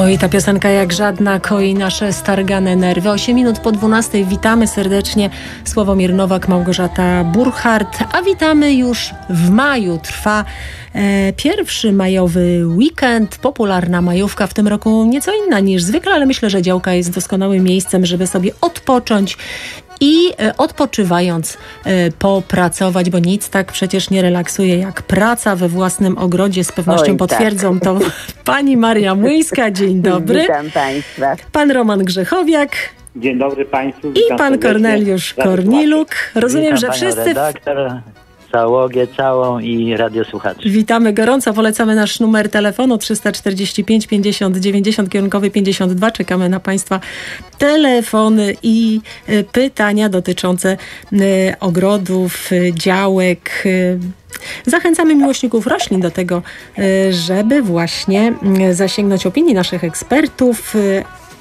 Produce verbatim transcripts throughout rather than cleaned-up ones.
Oj, ta piosenka jak żadna koi nasze stargane nerwy. osiem minut po dwunastej. Witamy serdecznie. Sławomir Nowak, Małgorzata Burchardt. A witamy już w maju. Trwa e, pierwszy majowy weekend. Popularna majówka w tym roku nieco inna niż zwykle, ale myślę, że działka jest doskonałym miejscem, żeby sobie odpocząć i e, odpoczywając e, popracować, bo nic tak przecież nie relaksuje jak praca we własnym ogrodzie. Z pewnością Oj, potwierdzą tak. to pani Maria Młyńska. Dzień dobry. Witam Państwa. Pan Roman Grzechowiak. Dzień dobry Państwu. I pan serdecznie. Korneliusz Korniluk. Rozumiem, Witam że panią wszyscy... redaktor, załogę całą i radiosłuchaczy. Witamy gorąco. Polecamy nasz numer telefonu trzysta czterdzieści pięć pięćdziesiąt dziewięćdziesiąt, kierunkowy pięćdziesiąt dwa. Czekamy na Państwa telefony i y, pytania dotyczące y, ogrodów, y, działek. Y, Zachęcamy miłośników roślin do tego, y, żeby właśnie y, zasięgnąć opinii naszych ekspertów y,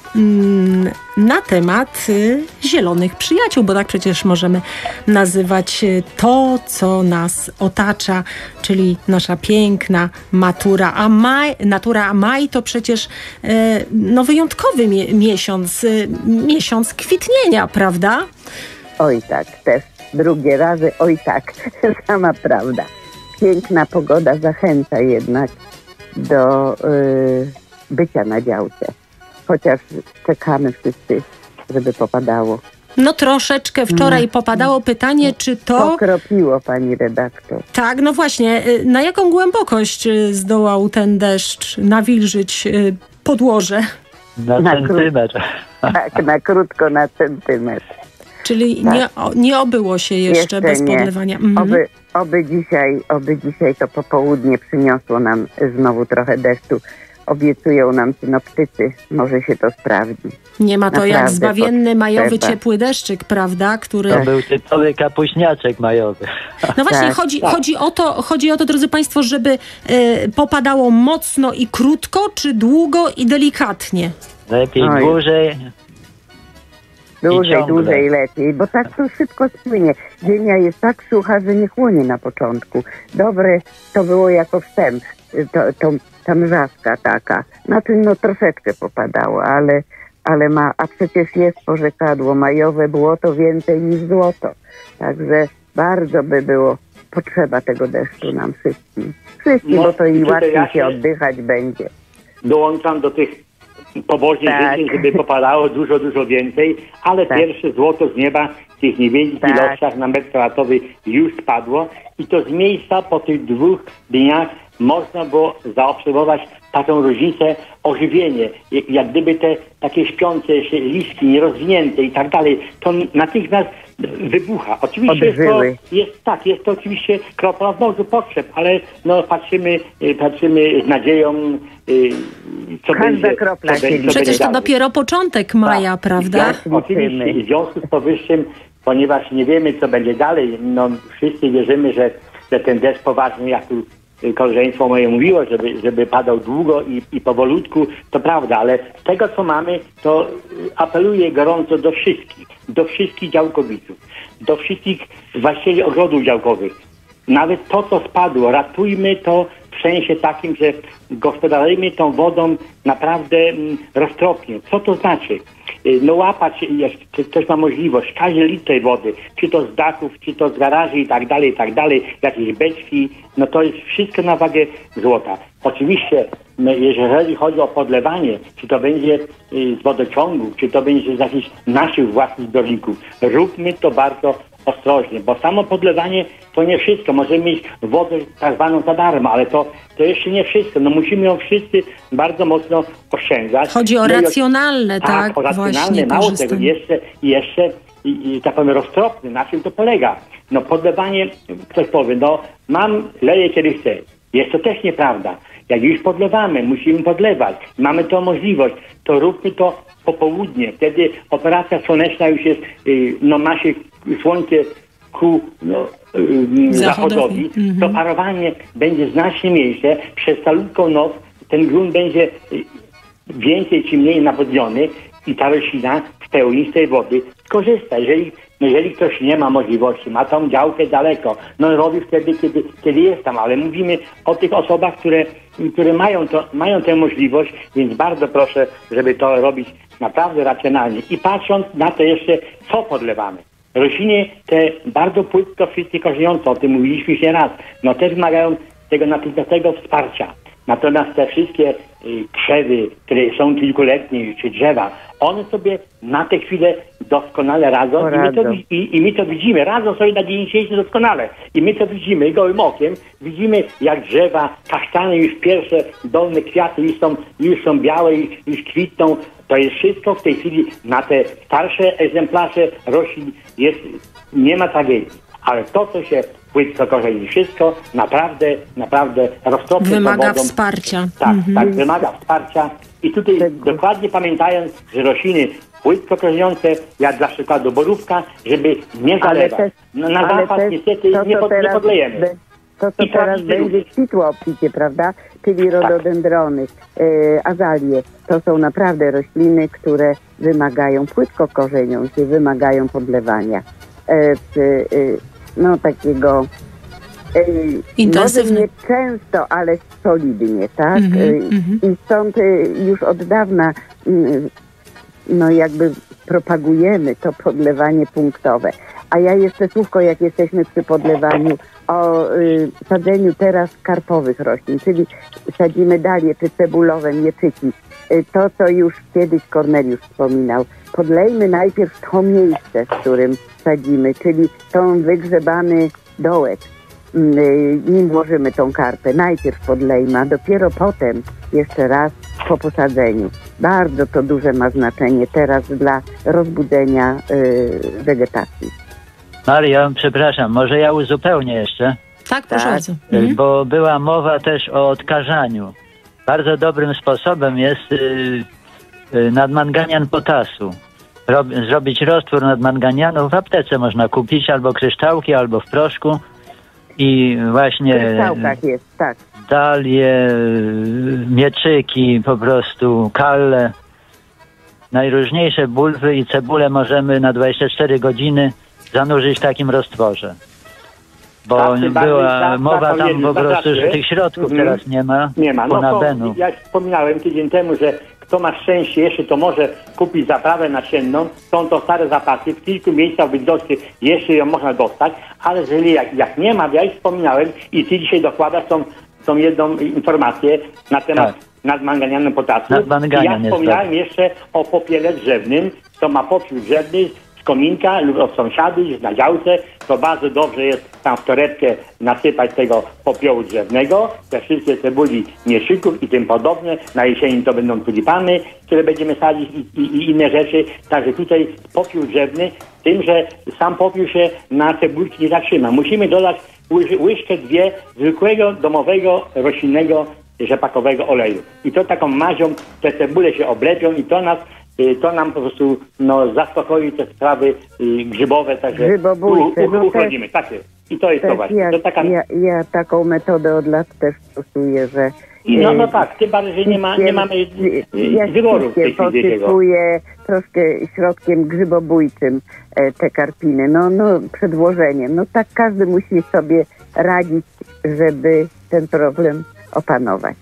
na temat y, zielonych przyjaciół, bo tak przecież możemy nazywać y, to, co nas otacza, czyli nasza piękna matura. A maj, natura, a maj to przecież y, no wyjątkowy mie- miesiąc, y, miesiąc kwitnienia, prawda? Oj tak, też drugie razy, oj tak, sama prawda. Piękna pogoda zachęca jednak do y, bycia na działce. Chociaż czekamy wszyscy, żeby popadało. No troszeczkę wczoraj popadało. Pytanie, czy to... Pokropiło pani redaktor. Tak, no właśnie. y, Na jaką głębokość y, zdołał ten deszcz nawilżyć y, podłoże? Na, Na centymetr. Tak, na krótko, na centymetr. Czyli Tak. nie, o, nie obyło się jeszcze, Jeszcze bez nie. podlewania. Mhm. Oby, oby, dzisiaj, oby dzisiaj to popołudnie przyniosło nam znowu trochę deszczu. Obiecują nam synoptycy, może się to sprawdzi. Nie ma to jak Naprawdę zbawienny majowy potrzeba. ciepły deszczyk, prawda? Który... To był typowy kapuśniaczek majowy. No właśnie, Tak, chodzi, tak. chodzi, o to, chodzi o to, drodzy Państwo, żeby e, popadało mocno i krótko, czy długo i delikatnie? Lepiej Oj. dłużej. Dłużej, ciągle. dłużej lepiej, bo tak to szybko spłynie. Ziemia jest tak sucha, że nie chłonie na początku. Dobre to było jako wstęp, to, to, ta mrzaska taka. Znaczy no troszeczkę popadało, ale, ale ma, a przecież jest porzekadło majowe błoto więcej niż złoto. Także bardzo by było potrzeba tego deszczu nam wszystkim. Wszystkim, No, bo to i tutaj łatwiej ja się się- oddychać będzie. Dołączam do tych pobożnych Tak. życzeń, żeby popadało dużo, dużo więcej, ale Tak. pierwsze złoto z nieba w tych niewielkich Tak. ilościach na metr kwadratowy już spadło i to z miejsca po tych dwóch dniach można było zaobserwować taką różnicę, ożywienie, jak, jak gdyby te takie śpiące się listki, nierozwinięte i tak dalej, to natychmiast wybucha. Oczywiście jest to, Odżyły. jest, tak, jest to oczywiście kropla w morzu potrzeb, ale no patrzymy, y, patrzymy z nadzieją, y, co Każda będzie. kropla co się będzie- liczy. co Przecież będzie to dalej. dopiero początek maja, Tak. prawda? Tak, oczywiście. I w związku z powyższym, ponieważ nie wiemy, co będzie dalej, no wszyscy wierzymy, że, że ten deszcz poważny, jak tu koleżeństwo moje mówiło, żeby, żeby padał długo i, i powolutku, to prawda, ale z tego, co mamy, to apeluję gorąco do wszystkich, do wszystkich działkowców, do wszystkich właścicieli ogrodów działkowych. Nawet to, co spadło, ratujmy to w sensie takim, że gospodarujmy tą wodą naprawdę mm, roztropnie. Co to znaczy? Y, No łapać, jeśli ktoś ma możliwość, każdy litr tej wody, czy to z dachów, czy to z garaży i tak dalej, i tak dalej, jakieś beczki, no to jest wszystko na wagę złota. Oczywiście, no, jeżeli chodzi o podlewanie, czy to będzie y, z wodociągów, czy to będzie z jakichś naszych własnych zbiorników, róbmy to bardzo ostrożnie, bo samo podlewanie to nie wszystko. Możemy mieć wodę tak zwaną za darmo, ale to, to jeszcze nie wszystko. No musimy ją wszyscy bardzo mocno oszczędzać. Chodzi o No i racjonalne, tak? o racjonalne, Właśnie mało tego, korzystanie. jeszcze, jeszcze i, i tak powiem roztropny, na czym to polega? No podlewanie, ktoś powie, no mam, leję kiedy chcę. Jest to też nieprawda. Jak już podlewamy, musimy podlewać, mamy tą możliwość, to róbmy to po południe. Wtedy operacja słoneczna już jest, y, no ma się słońce ku no, y, zachodowi, Mhm. to parowanie będzie znacznie mniejsze. Przez calutką noc ten grunt będzie y, więcej czy mniej nawodniony i ta roślina w pełni z tej wody skorzystać. skorzysta. Jeżeli, jeżeli ktoś nie ma możliwości, ma tą działkę daleko, no robi wtedy, kiedy, kiedy jest tam, ale mówimy o tych osobach, które, które mają, to, mają tę możliwość, więc bardzo proszę, żeby to robić naprawdę racjonalnie. I patrząc na to jeszcze, co podlewamy. Rośliny te bardzo płytko wszyscy korzejące, o tym mówiliśmy już nie raz, no też wymagają tego natychmiastowego wsparcia. Natomiast te wszystkie y, krzewy, które są kilkuletnie, czy drzewa, one sobie na tę chwilę doskonale radzą i my, to, i, i my to widzimy. Radzą sobie na dzień dzisiejszy doskonale. I my to widzimy gołym okiem. Widzimy, jak drzewa, kasztany, już pierwsze dolne kwiaty już są, już są białe, już, już kwitną. To jest wszystko w tej chwili na te starsze egzemplarze roślin jest, nie ma tragedii. Ale to, co się płytko korzeni, wszystko naprawdę, naprawdę roztropnie wymaga wodą. wsparcia. Tak, mhm. tak, wymaga wsparcia. I tutaj Tego. dokładnie pamiętając, że rośliny płytko korzeniące, jak dla przykładu borówka, żeby nie zalewać. też, No, na ale zapas też niestety to, nie, co pod, nie teraz podlejemy. be- To, co I teraz trafić będzie ludzi. kwitło obficie, prawda? Czyli rododendrony, e, azalie. To są naprawdę rośliny, które wymagają, płytko korzenią się, wymagają podlewania. E, w, e, no takiego e, Intensywnie. może nie często, ale solidnie, tak? Mhm, E, mhm. I stąd e, już od dawna mm, no jakby propagujemy to podlewanie punktowe. A ja jeszcze słówko, jak jesteśmy przy podlewaniu, o y, sadzeniu teraz karpowych roślin, czyli sadzimy dalie czy cebulowe, mieczyki. Y, to, co już kiedyś Korneliusz wspominał. Podlejmy najpierw to miejsce, w którym sadzimy, czyli tą wygrzebany dołek. Y, nim włożymy tą karpę. Najpierw podlejmy, a dopiero potem jeszcze raz po posadzeniu. Bardzo to duże ma znaczenie teraz dla rozbudzenia y, wegetacji. Mario, przepraszam, może ja uzupełnię jeszcze, Tak, proszę Tak. bardzo. Mhm. bo była mowa też o odkażaniu. Bardzo dobrym sposobem jest y, y, nadmanganian potasu. Rob, zrobić roztwór nadmanganianu w aptece można kupić, albo kryształki, albo w proszku. I W właśnie kryształkach jest, tak. dalie, mieczyki, po prostu kalle, najróżniejsze bulwy i cebulę możemy na dwadzieścia cztery godziny zanurzyć w takim roztworze. Bo Tak, tym bardziej była za- mowa tam zapowiedzi, po prostu, zaznaczy. że tych środków Mhm. teraz nie ma. Nie ma. No to, Ponabenu. jak wspominałem tydzień temu, że kto ma szczęście jeszcze, to może kupić zaprawę nasienną. Są to stare zapasy. W kilku miejscach w Bydgoszczy jeszcze ją można dostać, ale jeżeli jak, jak nie ma, ja już wspominałem i ty dzisiaj dokładasz tą, tą jedną informację na temat Tak. nadmanganianu potasu. Nadmanganian I ja jest wspominałem jeszcze o popiele drzewnym, to ma popiół drzewny z kominka lub od sąsiady, na działce. To bardzo dobrze jest tam w torebkę nasypać tego popiołu drzewnego, te wszystkie cebuli, mieszyków i tym podobne. Na jesieni to będą tulipany, które będziemy sadzić i, i, i inne rzeczy. Także tutaj popiół drzewny, tym, że sam popiół się na cebulki nie zatrzyma. Musimy dodać łyż, łyżkę, dwie zwykłego, domowego, roślinnego, rzepakowego oleju. I to taką mazią te cebule się oblepią i to nas to nam po prostu no, zaspokoi te sprawy y, grzybowe, także Grzybobójcze, u, u, no uchodzimy. Tak jest. I to jest to Też właśnie. ja, To taka... ja, ja taką metodę od lat też stosuję, że I no, no e, tak, tym bardziej, że nie, ma, nie mamy y, ja y, wyboru w tej ściskiem chwili takiego. posypuję troszkę środkiem grzybobójczym e, te karpiny, no, no przedłożeniem. No tak każdy musi sobie radzić, żeby ten problem opanować.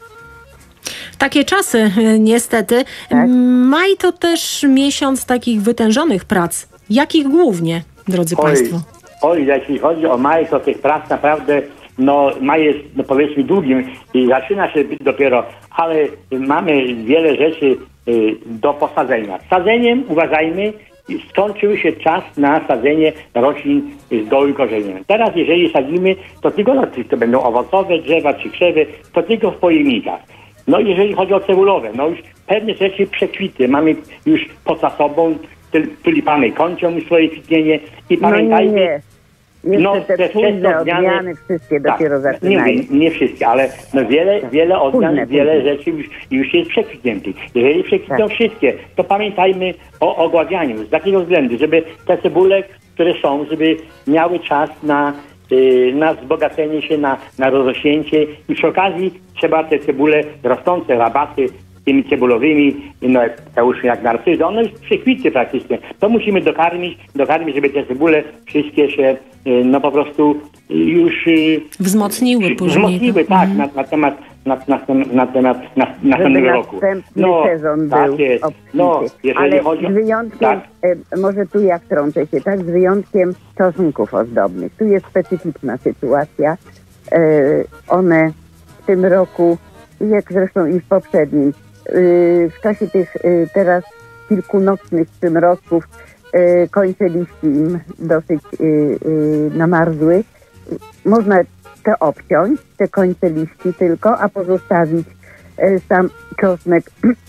Takie czasy, niestety. Tak. Maj to też miesiąc takich wytężonych prac. Jakich głównie, drodzy Oj, Państwo? oj, jeśli chodzi o maj, to tych prac naprawdę, no maj jest, no powiedzmy, długim i zaczyna się dopiero, ale mamy wiele rzeczy y, do posadzenia. Z sadzeniem, uważajmy, skończył się czas na sadzenie roślin z gołym korzeniem. Teraz jeżeli sadzimy, to tylko, czy to będą owocowe drzewa, czy krzewy, to tylko w pojemnikach. No jeżeli chodzi o cebulowe, no już pewne rzeczy przekwity. Mamy już poza sobą, tulipany kończą już swoje kwitnienie i pamiętajmy... No nie, nie. Jeszcze No, te te późne wczesne odmiany- odmiany wszystkie Tak, dopiero nie, zaczynają. nie, nie wszystkie, ale no wiele, wiele odmian, Późne, wiele późne. rzeczy już, już jest przekwitniętych. Jeżeli przekwitną Tak. wszystkie, to pamiętajmy o ogławianiu. Z takiego względu, żeby te cebule, które są, żeby miały czas na, yy, na wzbogacenie się, na, na rozrośnięcie i przy okazji trzeba te cebule rosnące, rabaty tymi cebulowymi, no załóżmy jak narcyzy, one już przekwitły praktycznie. To musimy dokarmić, dokarmić, żeby te cebule wszystkie się, no po prostu już... Wzmocniły później. Wzmocniły, tak, mhm. na, na temat na, na, na temat na, następnego roku. Następny no, sezon tak był jest. obfity. No, jeżeli ale chodzi o... z wyjątkiem, tak? e, może tu ja wtrącę się, tak, z wyjątkiem czosnków ozdobnych. Tu jest specyficzna sytuacja. E, one w tym roku, jak zresztą i w poprzednim, e, w czasie tych e, teraz kilkunocnych przymrozków e, końce liści im dosyć e, e, namarzły. Można to obciąć, te końce liści tylko, a pozostawić e, sam czosnek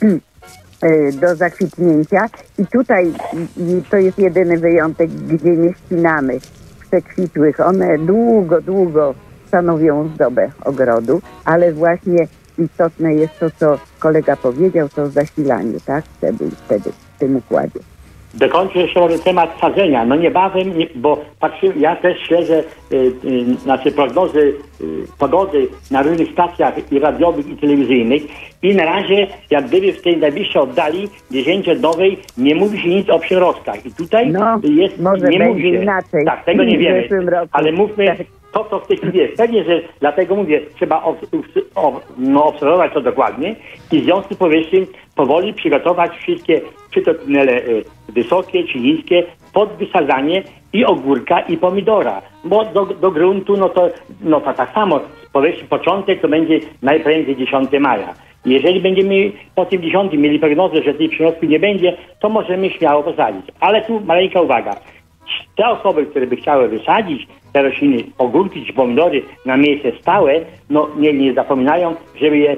e, do zakwitnięcia. I tutaj i to jest jedyny wyjątek, gdzie nie ścinamy przekwitłych. One długo, długo stanowią ozdobę ogrodu, ale właśnie istotne jest to, co kolega powiedział, to zasilanie, tak? Wtedy, wtedy w tym układzie. Dokończę jeszcze może temat sadzenia. No niebawem, nie, bo patrzę, ja też śledzę y, y, znaczy prognozy y, pogody na różnych stacjach i radiowych i telewizyjnych i na razie jak gdyby w tej najbliższej oddali dziesięciodniowej nie mówi się nic o przyrostkach. I tutaj no, jest, może nie mówi się. Inaczej. Tak, tego nie wiemy. Ale mówmy tak. to, co w tej chwili jest. Pewnie, że dlatego mówię, trzeba ob, ob, no, obserwować to dokładnie i w związku z powyższym powoli przygotować wszystkie, czy to tunele y, wysokie, czy niskie, pod wysadzanie i ogórka, i pomidora. Bo do, do gruntu, no to, no to tak samo, powiedzmy początek to będzie najprędzej dziesiątego maja. Jeżeli będziemy po tym dziesiątym mieli prognozę, że tej przyrostki nie będzie, to możemy śmiało posadzić. Ale tu maleńka uwaga. Te osoby, które by chciały wysadzić te rośliny, ogórki czy pomidory na miejsce stałe, no nie, nie zapominają, żeby je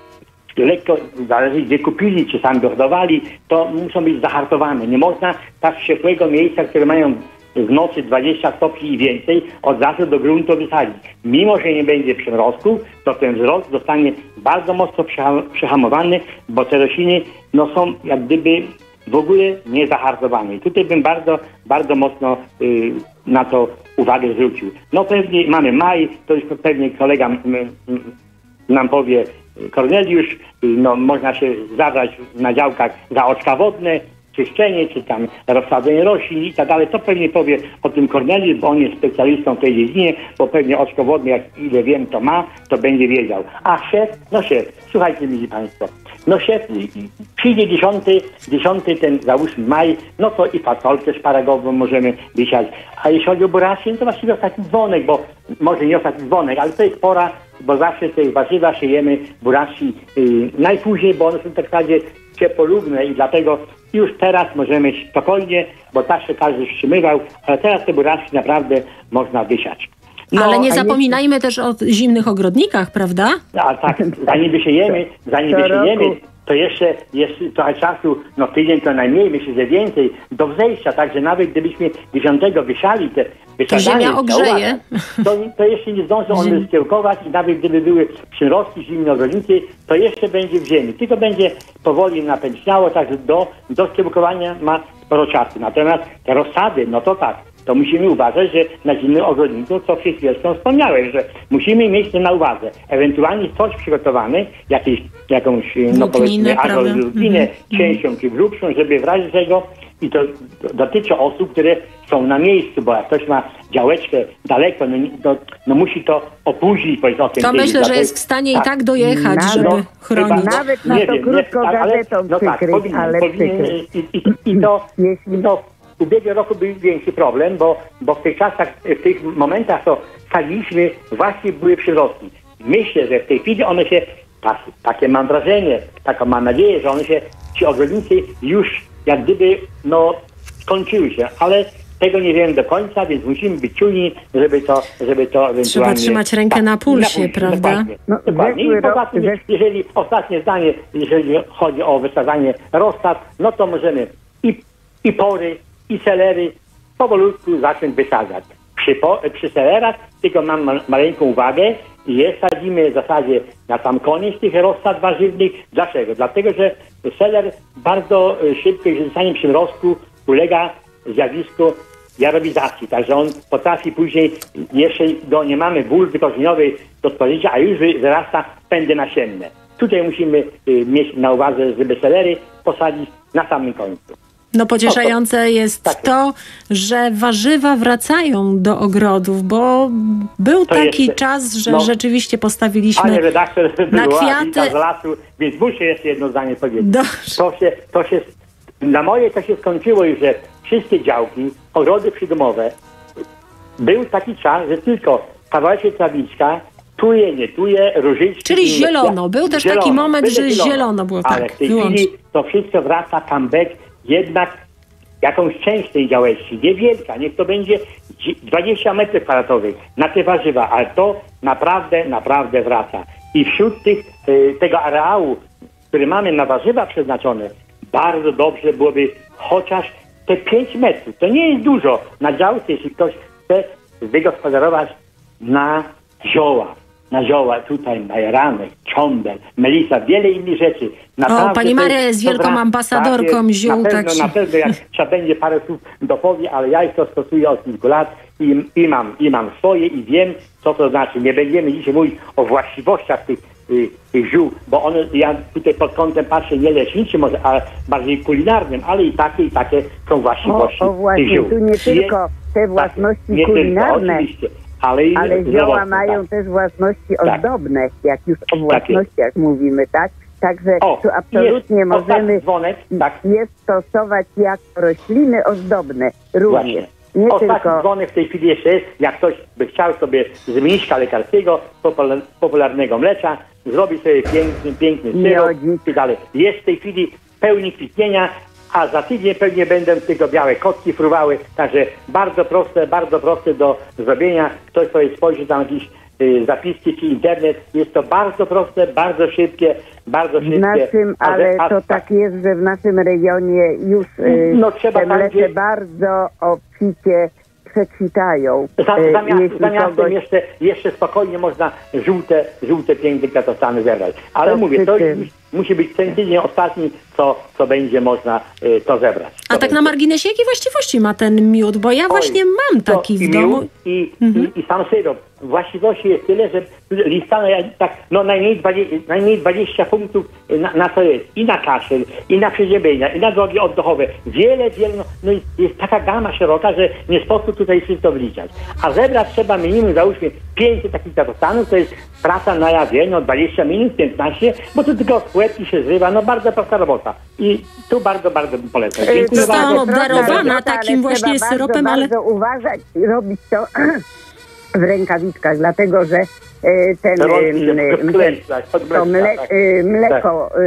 lekko, zależy gdzie kupili, czy sami dohodowali, to muszą być zahartowane. Nie można tak z ciepłego miejsca, które mają w nocy dwadzieścia stopni i więcej, od razu do gruntu wysadzić. Mimo że nie będzie przymrozków, to ten wzrost zostanie bardzo mocno przehamowany, bo te rośliny no, są jak gdyby w ogóle nie zahartowane. I tutaj bym bardzo, bardzo mocno y, na to uwagę zwrócił. No pewnie mamy maj, to już pewnie kolega m, m, nam powie, Korneliusz, no można się zabrać na działkach za oczka wodne, czyszczenie, czy tam rozsadzenie roślin i tak dalej. To pewnie powie o tym Korneliusz, bo on jest specjalistą w tej dziedzinie, bo pewnie oczko wodne, jak ile wiem, to ma, to będzie wiedział. A szef, no szef, słuchajcie, mili państwo, no szef, przyjdzie dziesiąty, dziesiąty ten, załóżmy maj, no to i fasolkę szparagową możemy wysiać. A jeśli chodzi o burację, to właściwie ostatni dzwonek, bo może nie ostatni dzwonek, ale to jest pora, bo zawsze te warzywa siejemy buracji yy, najpóźniej, bo one są tak naprawdę ciepłolubne i dlatego już teraz możemy spokojnie, bo tak się każdy wstrzymywał, ale teraz te buracje naprawdę można wysiać. No, ale nie zapominajmy nie... też o zimnych ogrodnikach, prawda? A tak, zanim wysiejemy, zanim wysiejemy, to jeszcze jest trochę czasu, no tydzień to najmniej, myślę, że więcej, do wzejścia, także nawet gdybyśmy dziesiątego wysiali te wysadzanie, ziemia ogrzeje. To, to jeszcze nie zdążą one skiełkować i nawet gdyby były przyrostki, zimne ogrodnicy, to jeszcze będzie w ziemi. Tylko będzie powoli napęczniało, także do, do skiełkowania ma sporo czasu. Natomiast te rozsady, no to tak, to musimy uważać, że na zimnym ogrodniku, co przed chwilą wspomniałem, że musimy mieć to na uwadze. Ewentualnie coś przygotowane, jakieś, jakąś, no powiedzmy, agrolutninę, mm -hmm. cięższą czy grubszą, żeby w razie czego, i to dotyczy osób, które są na miejscu, bo jak ktoś ma działeczkę daleko, no, no, no musi to opóźnić, powiedzmy o tym. To myślę, że jest w stanie tak, i tak dojechać, nawet, żeby no, chronić. Nawet na to krótko gazetą no przykryć, tak, powinien, ale powinien, i, i, i to, i to w ubiegłym roku był większy problem, bo, bo w tych czasach, w tych momentach, to sadziliśmy, właśnie były przyrostki. Myślę, że w tej chwili one się, tak, takie mam wrażenie, taką mam nadzieję, że one się, ci ogrodnicy już jak gdyby, no, skończyły się, ale tego nie wiem do końca, więc musimy być czujni, żeby to, żeby to ewentualnie... Trzeba trzymać rękę tak, na pulsie, na pulsie, prawda? Dokładnie. No, dokładnie. I poza tym, jeżeli ostatnie zdanie, jeżeli chodzi o wysadzanie rozsad, no to możemy i, i pory, i selery powolutku zacząć wysadzać. Przy, po, przy selerach tylko mam ma, maleńką uwagę, je sadzimy w zasadzie na sam koniec tych rozsad warzywnych. Dlaczego? Dlatego, że seler bardzo szybko, jeżeli zostanie przymrozku, ulega zjawisku jarowizacji. Także on potrafi później, jeszcze go nie mamy bulwy korzeniowej do spożycia, a już wyrasta pędy nasienne. Tutaj musimy y, mieć na uwadze, żeby selery posadzić na samym końcu. No pocieszające jest tak. to, że warzywa wracają do ogrodów, bo był To taki jeszcze- czas, że no. rzeczywiście Panie postawiliśmy redaktor, na była kwiaty. winda z lasu, więc muszę jeszcze jedno zdanie powiedzieć. Dobrze. To się, to się, na moje to się skończyło już, że wszystkie działki, ogrody przydomowe, był taki czas, że tylko kawałeczek trawiczka, tuje, nie tuje, różyczki. Czyli inne zielono. kwiaty. Był też taki moment, byle że zielono było, Ale tak, w tej wyłącznie. chwili to wszystko wraca comeback, jednak jakąś część tej działeczki, niewielka, niech to będzie dwadzieścia metrów kwadratowych na te warzywa, ale to naprawdę, naprawdę wraca. I wśród tych, y, tego areału, który mamy na warzywa przeznaczone, bardzo dobrze byłoby chociaż te pięć metrów. To nie jest dużo na działce, jeśli ktoś chce wygospodarować na zioła. Na zioła tutaj, majeranek, cząbel, melisa, wiele innych rzeczy. Naprawdę pani to Maria jest to wielką wraca. ambasadorką Tak jest. ziół, Na pewno, tak się- na pewno jak trzeba będzie parę słów dopowie, ale ja ich to stosuję od kilku lat i, i, mam, i mam swoje i wiem, co to znaczy. Nie będziemy dzisiaj mówić o właściwościach tych, y, tych ziół, bo one, ja tutaj pod kątem patrzę nie leczniczym, może, ale bardziej kulinarnym, ale i takie, i takie są właściwości O, o właśnie, tych ziół. tu nie Jest- tylko te własności tak, nie kulinarne, tylko, oczywiście, ale i ale zioła zdrowotne, mają tak. też własności Tak. ozdobne, jak już o jest. własnościach mówimy, tak? Także O, tu absolutnie jest możemy ostatni dzwonek, tak. je stosować jako rośliny ozdobne również. Właśnie. Nie Ostatni tylko... dzwonek w tej chwili jeszcze jest, jak ktoś by chciał sobie z mniszka lekarskiego, popular- popularnego mlecza, zrobić sobie piękny, piękny syrop Miodzik. i dalej. Jest w tej chwili w pełni kwitnienia, a za tydzień pewnie będą tylko białe kotki fruwały, także bardzo proste, bardzo proste do zrobienia. Ktoś sobie spojrzy tam jakieś y, zapiski czy internet, jest to bardzo proste, bardzo szybkie, bardzo W szybkie. naszym, A że- ale a- to tak jest, że w naszym regionie już y, No, trzeba te tam, mlece gdzie- bardzo obficie przekwitają. Za, Y, zamiast, jeśli zamiast kogoś- jeszcze, jeszcze spokojnie można żółte, żółte piękne kwiatostany zebrać. Ale To mówię, przy to tym. już musi być ten tydzień ostatni, co, co będzie można y, to zebrać. A To tak na będzie. marginesie, jakie właściwości ma ten miód? Bo ja właśnie Oj, mam to taki i w domu. miód, I, i, i sam syrop. Właściwości jest tyle, że listano tak, no najmniej dwadzieścia, najmniej dwadzieścia punktów na, na to jest. I na kaszel, i na przeziębienia, i na drogi oddechowe. Wiele, wiele, no, no jest, jest taka gama szeroka, że nie sposób tutaj wszystko wliczać. A zebrać trzeba minimum, załóżmy, pięćset takich kwiatostanów, to jest praca na jawie, no dwadzieścia minut, piętnaście, bo to tylko łebki się zrywa, no bardzo prosta robota. I tu bardzo, bardzo bym polecał. Y, Dziękuję Zostałam bardzo. obdarowana robota, takim ale właśnie trzeba syropem, bardzo, ale- bardzo uważać i robić to w rękawiczkach, dlatego że y, ten To y, robi się y, odklęczać, to odklęczać, mle, tak. y, mleko, y,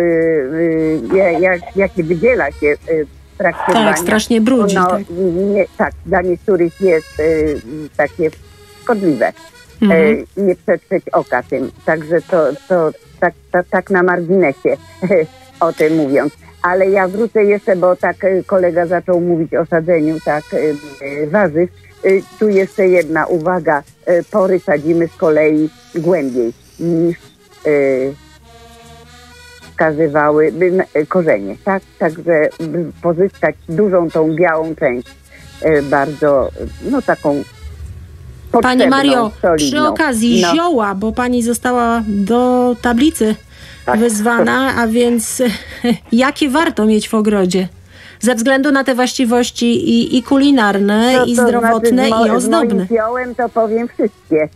y, ja- jak, jakie wydziela się y, w trakcie Tak, brania, strasznie brudzi, ono, tak. Nie, tak, dla niektórych jest y, takie szkodliwe. Mhm. Y, nie przetrzeć oka tym. Także to, to tak, tak, tak na marginesie o tym mówiąc. Ale ja wrócę jeszcze, bo tak y, kolega zaczął mówić o sadzeniu tak y, y, warzyw. Y, tu jeszcze jedna uwaga. Y, pory sadzimy z kolei głębiej niż y, wskazywały by, y, korzenie. Tak? Także by pozyskać dużą tą białą część. Y, bardzo, no taką Pani potrzebną, Mario, solidną. przy okazji No. zioła, bo pani została do tablicy Tak. wyzwana, a więc jakie warto mieć w ogrodzie? Ze względu na te właściwości i, i kulinarne, No i to zdrowotne, znaczy, z mo- i ozdobne. Z moim ziołem to powiem wszystkie.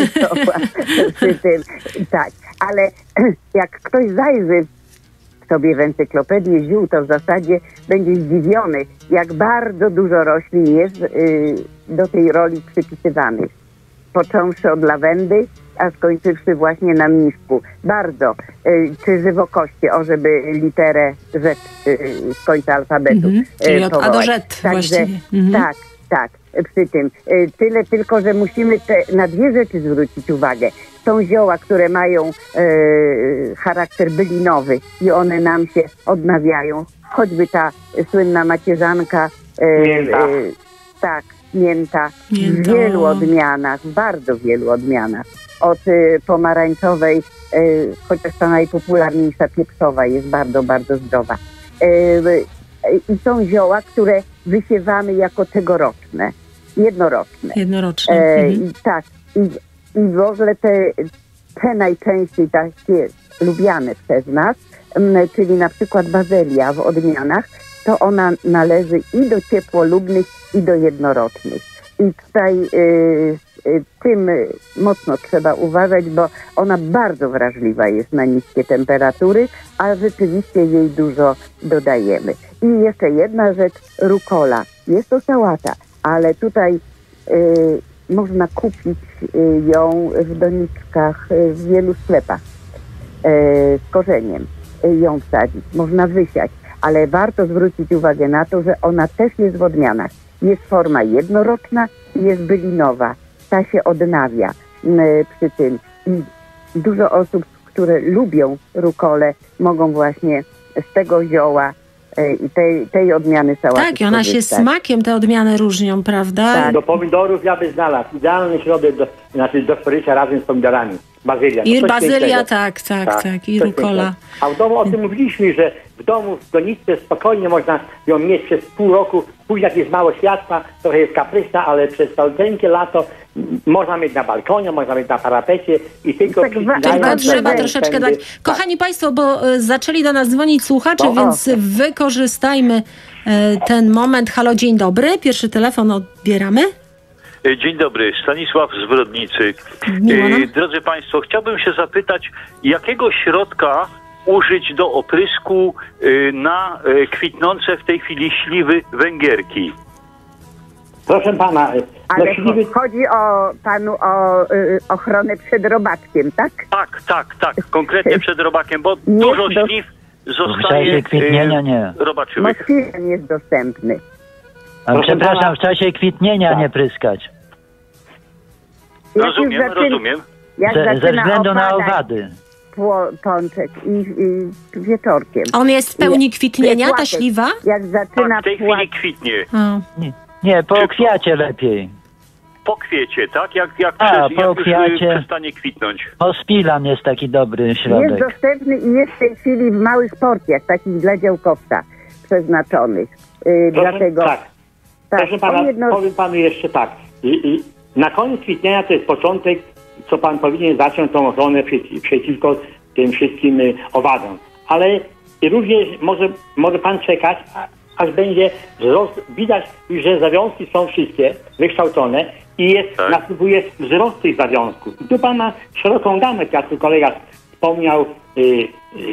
Przy tym, tak. Ale jak ktoś zajrzy sobie w encyklopedię ziół, to w zasadzie będzie zdziwiony, jak bardzo dużo roślin jest y, do tej roli przypisywanych. Począwszy od lawendy, a skończywszy właśnie na mniszku. Bardzo. Y, czy żywokoście, o żeby literę Z y, z końca alfabetu Mhm, y, czyli od A do powołać. Z właściwie. Mhm. Tak, tak. Przy tym. Y, tyle tylko, że musimy te, na dwie rzeczy zwrócić uwagę. Są zioła, które mają y, charakter bylinowy i one nam się odnawiają. Choćby ta y, słynna macierzanka. y, Mięta. y, tak, mięta. Mięta. W wielu odmianach, w bardzo wielu odmianach. Od y, pomarańczowej, y, chociaż ta najpopularniejsza pieprzowa jest bardzo, bardzo zdrowa. Y, y, I są zioła, które wysiewamy jako tegoroczne, jednoroczne. Jednoroczne. E, Mhm. i tak, i, i w ogóle te, te najczęściej takie lubiane przez nas, czyli na przykład bazylia w odmianach, to ona należy i do ciepłolubnych, i do jednorocznych. I tutaj y, y, tym mocno trzeba uważać, bo ona bardzo wrażliwa jest na niskie temperatury, a rzeczywiście jej dużo dodajemy. I jeszcze jedna rzecz, rukola. Jest to sałata, ale tutaj y, można kupić y, ją w doniczkach y, w wielu sklepach y, z korzeniem. Y, ją wsadzić, można wysiać, ale warto zwrócić uwagę na to, że ona też jest w odmianach. Jest forma jednoroczna i jest bylinowa. Ta się odnawia y, przy tym. I dużo osób, które lubią rukolę, mogą właśnie z tego zioła y, i tej, tej odmiany sałaty Tak, i ona się smakiem, te odmiany różnią, prawda? Tak. Do pomidorów ja by znalazł idealny środek do, znaczy do spożycia razem z pomidorami. Bazylia. I No bazylia, tak, tak, tak, tak. I rukola. Pięknego. A w domu o tym mówiliśmy, że w domu, w doniczce spokojnie można ją mieć przez pół roku. Później jak jest mało światła, trochę jest kapryśna, ale przez caluteńkie lato można mieć na balkonie, można mieć na parapecie i tylko Tak, Tylko trzeba ten, troszeczkę dać. Kochani Państwo, bo y, zaczęli do nas dzwonić słuchacze, O, więc o. wykorzystajmy y, ten moment. Halo, dzień dobry. Pierwszy telefon odbieramy. Dzień dobry, Stanisław z Brodnicy. Miło nam. E, Drodzy Państwo, chciałbym się zapytać, jakiego środka użyć do oprysku e, na e, kwitnące w tej chwili śliwy węgierki? Proszę pana, Ale no śliwy... chodzi o panu o y, ochronę przed robaczkiem, tak? Tak, tak, tak, konkretnie przed robakiem, bo Nie, dużo do- śliw W zostaje czasie kwitnienia e, nie. robaczywych. Moskwiren jest dostępny. A Proszę przepraszam, pana- w czasie kwitnienia Tak. nie pryskać. Jak Rozumiem, już zaczyna- rozumiem. Jak Ze, ze zaczyna względu na opadać owady. pło- pączek i, i wieczorkiem. On jest w pełni kwitnienia, ta Płatek. śliwa? Jak zaczyna Tak, w tej płać, chwili kwitnie. O. Nie, nie po Czy- kwiacie lepiej. Po kwiecie, tak? Jak, jak, A, przez, po jak już kwiacie. e, przestanie kwitnąć. Pospilan jest taki dobry jest środek. dostępny i jest w tej chwili w małych porcjach, takich dla działkowca przeznaczonych. Yy, Proszę, dlatego tak. tak, Proszę pana, on jedno- powiem panu jeszcze tak. I, i na koniec kwitnienia to jest początek, co pan powinien zacząć tą ochronę przeci, przeciwko tym wszystkim y, owadom. Ale również może, może pan czekać, a, aż będzie wzrost. Widać, że zawiązki są wszystkie wykształcone i jest, Tak. następuje wzrost tych zawiązków. I tu pan ma szeroką gamę, jak tu kolega wspomniał y, y,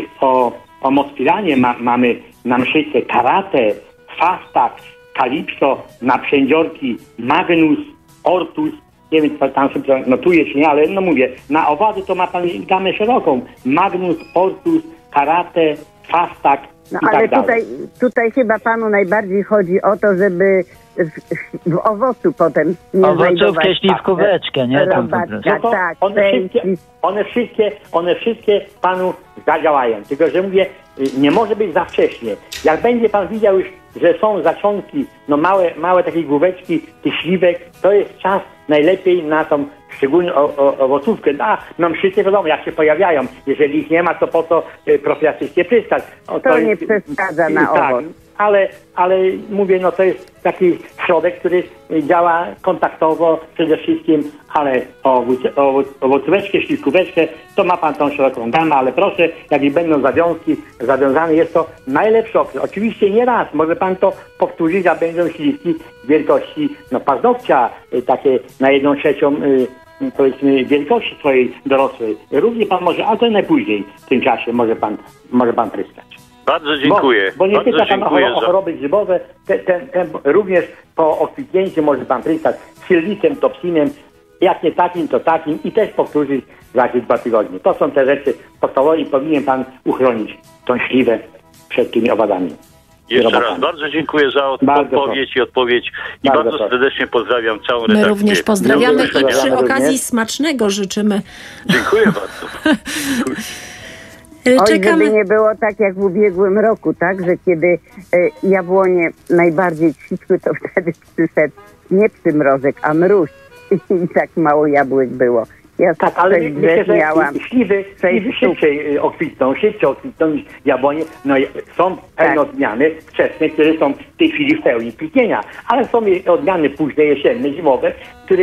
o, o Mospiranie. Ma, mamy na mszyce karate, fastak, kalipso, na przędziorki magnus, ortus. Nie wiem, czy tam sobie notuje, czy nie, ale no mówię, na owady to ma pan gamę szeroką. Magnus, ortus, karate, fastak No i ale tak dalej. tutaj, tutaj chyba panu najbardziej chodzi o to, żeby w, w owocu potem nie Owocówkę, znajdować śliwkóweczkę, nie? Tam po robaczka. prostu. No to tak, one, tej- wszystkie, one, wszystkie, one wszystkie panu zadziałają. Tylko, że mówię, y, nie może być za wcześnie. Jak będzie pan widział już, że są zaczątki, no małe, małe takie główeczki tych śliwek, to jest czas najlepiej na tą szczególnie o, o, owocówkę. A na mszyce wiadomo, jak się pojawiają. Jeżeli ich nie ma, to po co y, profilaktycznie pryskać? O, To nie przeszkadza na tak, owoc. ale, ale mówię, no to jest taki środek, który działa kontaktowo przede wszystkim, ale owoc- owoc- owocóweczkę, śliwkóweczkę, to ma pan tą szeroką gamę, ale proszę, jak i będą zawiązki zawiązane, jest to najlepszy okres. Oczywiście nie raz, może pan to powtórzyć, a będą śliwki wielkości no, paznokcia, y, takie na jedną trzecią y, powiedzmy wielkości swojej dorosłej. Równie pan może, ale to najpóźniej w tym czasie może pan, może pan pryskać. Bardzo dziękuję. Bo, bo nie Bardzo pyta pan o, dziękuję o za... choroby grzybowe, te, ten, ten, również po okwitnięciu może pan pryskać silnicem, topsinem, jak nie takim, to takim i też powtórzyć za jakieś dwa tygodnie. To są te rzeczy podstawowe i powinien pan uchronić tą śliwę przed tymi owadami. Jeszcze robotami. raz bardzo dziękuję za od, Bardzo odpowiedź i odpowiedź i Bardzo bardzo, proszę. serdecznie pozdrawiam całą My redakcję. również pozdrawiamy Do i usłyszenia. przy Również. okazji smacznego życzymy. Dziękuję bardzo. Y, Oj, Czekamy. żeby nie było tak jak w ubiegłym roku, tak, że kiedy y, jabłonie najbardziej kwitły, to wtedy przyszedł nie przymrozek, a mróz i tak mało jabłek było. Ja Tak, ale sześć myślę, drzew że miałam. śliwy, śliwy sztuk. szybciej y, okwitną, szybciej okwitną niż jabłonie. No i są pewne Tak. odmiany wczesne, które są w tej chwili w pełni kwitnienia, ale są i odmiany późne, jesienne, zimowe, które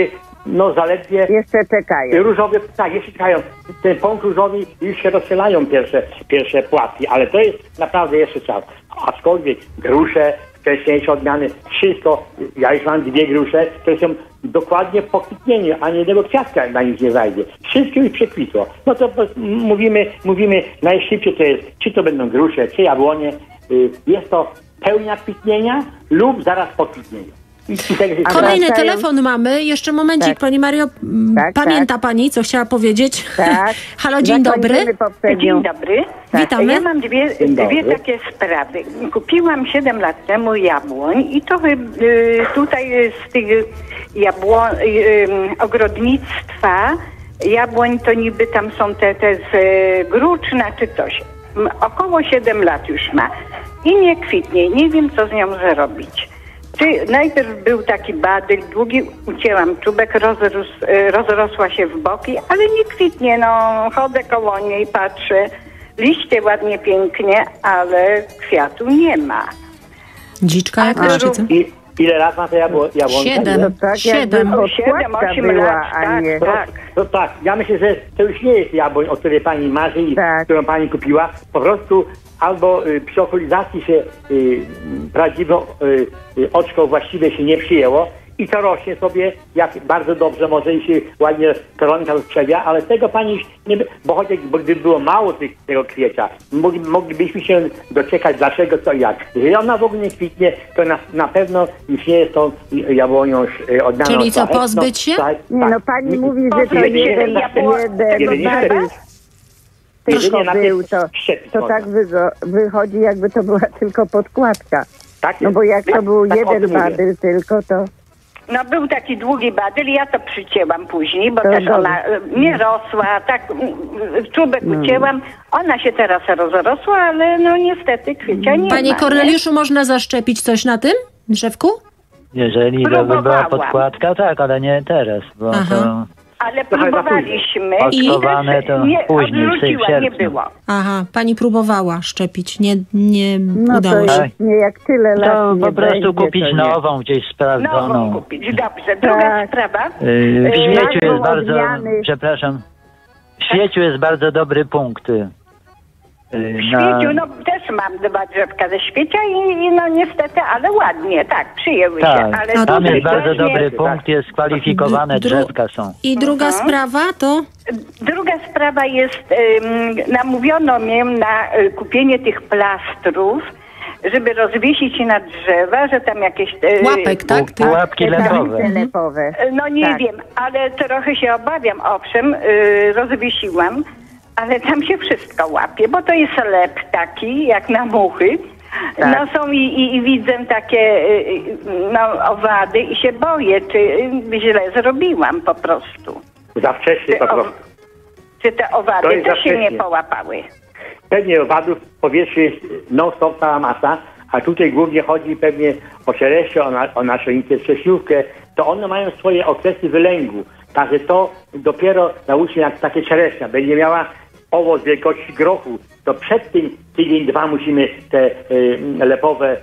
no zaledwie... Jeszcze czekają. Różowy, tak, jeszcze czekają. Ten pąk różowy już się rozstrzelają pierwsze, pierwsze płatki, ale to jest naprawdę jeszcze czas. Aczkolwiek grusze, wcześniejsze odmiany, wszystko, ja już mam dwie grusze, które są dokładnie po kwitnieniu, ani jednego kwiatka na nich nie zajdzie. Wszystko już przekwitło. No to mówimy, mówimy najszybciej to jest, czy to będą grusze, czy jabłonie. Jest to pełnia kwitnienia lub zaraz po kwitnieniu. Kolejny wracają... telefon mamy. Jeszcze momencik, tak. Pani Mario. Tak, pamięta tak. Pani, co chciała powiedzieć? Tak. Halo, dzień dobry. Dzień dobry. Tak. Witamy. Ja mam dwie, dwie takie sprawy. Kupiłam siedem lat temu jabłoń i to y, tutaj z tych jabłoń, y, ogrodnictwa jabłoń to niby tam są te, te z Gruczna czy coś. Około siedem lat już ma. I nie kwitnie. Nie wiem, co z nią zrobić. Czy najpierw był taki badyl, długi, ucięłam czubek, rozrósł, rozrosła się w boki, ale nie kwitnie, no chodzę koło niej, patrzę, liście ładnie, pięknie, ale kwiatu nie ma. Dziczka jakaś czy co? I ile lat ma to jabłonka? Siedem. No tak, Siedem. Siedem, osiem lat, a nie... Tak. No tak, ja myślę, że to już nie jest jabłoń, o której pani marzy i tak. którą pani kupiła. Po prostu albo y, przy okulizacji się y, prawdziwe y, y, oczko właściwie się nie przyjęło i to rośnie sobie jak bardzo dobrze, może i się ładnie koronka rozprzewia, ale tego pani już nie... Bo chociaż bo gdyby było mało tych, tego kwiecia, mogli, moglibyśmy się doczekać dlaczego, co i jak. Jeżeli ona w ogóle nie kwitnie, to na, na pewno już nie jest tą jabłonią y, odmianą. Czyli co, pozbyć się? Tak, nie, no pani tak. mówi, że to jeden, jeden, jeden tylko był, to, to tak wy, wychodzi, jakby to była tylko podkładka. Tak no bo jak to był tak jeden badyl tylko, to... No był taki długi badyl, ja to przycięłam później, bo to też dobrze. ona nie rosła, tak czubek hmm. ucięłam, ona się teraz rozrosła, ale no niestety kwiacia nie Panie ma. Korneliuszu, nie? Można zaszczepić coś na tym drzewku? Jeżeli to by była podkładka, tak, ale nie teraz, bo Aha. to... Ale próbowaliśmy i to nie później, odwróciła, nie było. Aha, pani próbowała szczepić, nie, nie no udało to się. Jest nie jak tyle lat. To nie po prostu będzie, kupić nową, gdzieś sprawdzoną. Nową kupić, dobrze. Druga tak. sprawa. Yy, w świeciu jest bardzo, odmiany. przepraszam, w świeciu jest bardzo dobry punkt. Yy, w świeciu, no też mam dwa drzewka ze świecia i, i no niestety, ale ładnie, tak, przyjęły tak. się. Ale A tam jest bardzo właśnie, dobry punkt, jest kwalifikowane Dru- drzewka są. I druga Aha. sprawa to? Druga sprawa jest, um, namówiono mnie na y, kupienie tych plastrów, żeby rozwiesić na drzewa, że tam jakieś... Y, Łapek, tak? Pu- Pułapki lepowe. lepowe. No nie tak. wiem, ale trochę się obawiam, owszem, y, rozwiesiłam, ale tam się wszystko łapie, bo to jest lep taki, jak na muchy. Tak. No są i, i, i widzę takie y, no, owady i się boję, czy y, źle zrobiłam po prostu. Za wcześnie Czy, po o, prostu. czy te To owady jest za też się nie wcześnie. połapały? Pewnie owadów w powietrzu jest non-stop cała masa, a tutaj głównie chodzi pewnie o czereśnie, o, na, o naszonicę trzesiówkę, to one mają swoje okresy wylęgu. Także to dopiero załóżmy jak takie czereśnia będzie miała owoc wielkości grochu, to przed tym tydzień, dwa musimy te y, lepowe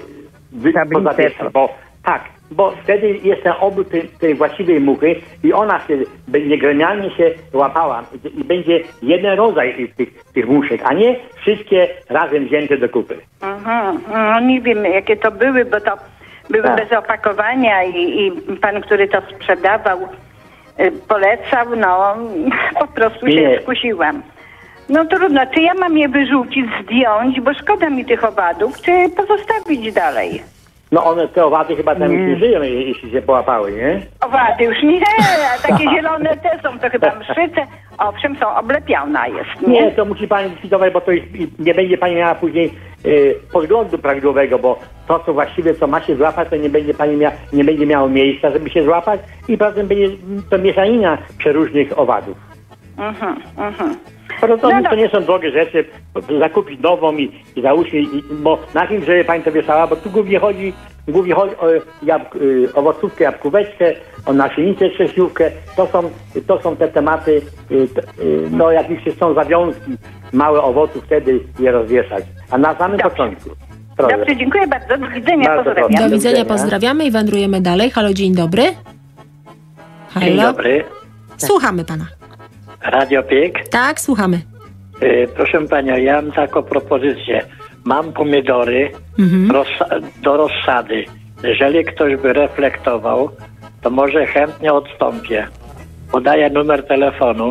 y, pozawieszać, bo tak, bo wtedy jest ten obrót tej, tej właściwej muchy i ona się będzie gremialnie się łapała i, i będzie jeden rodzaj tych, tych muszek, a nie wszystkie razem wzięte do kupy. Aha, no nie wiem jakie to były, bo to były tak. bez opakowania i, i pan, który to sprzedawał, y, polecał, no po prostu się Nie. skusiłam. No trudno, czy ja mam je wyrzucić, zdjąć, bo szkoda mi tych owadów, czy pozostawić dalej? No one, te owady chyba tam już nie żyją, jeśli się połapały, nie? Owady już nie, a takie zielone te są, to chyba mszyce, owszem są, oblepiona jest, nie? Nie, to musi pani likwidować, bo to jest, nie będzie pani miała później y, podglądu prawidłowego, bo to, co właściwie, co ma się złapać, to nie będzie pani mia, nie będzie miało miejsca, żeby się złapać i potem będzie to mieszanina przeróżnych owadów. Mhm, mhm. To, to, No to nie są drogie rzeczy, zakupić nową i, i załóżmy, i, bo na tym, żeby pani to wieszała, bo tu głównie chodzi, głównie chodzi o jabłk, y, owocówkę, jabłkóweczkę, o naszynicę trzesiówkę, to są, to są te tematy, y, t, y, no jak już są zawiązki małe owoców, wtedy je rozwieszać, a na samym Dobrze. początku. Dobrze, Dobrze, dziękuję bardzo, do widzenia, Bardzo pozdrawiam. proszę. Do widzenia, widzenia. pozdrawiamy i wędrujemy dalej. Halo, dzień dobry. Dzień Halo? dobry. Słuchamy pana. Radio Piek. Tak, słuchamy. Y, proszę panią, ja mam taką propozycję. Mam pomidory Mhm. rozsa- do rozsady. Jeżeli ktoś by reflektował, to może chętnie odstąpię. Podaję numer telefonu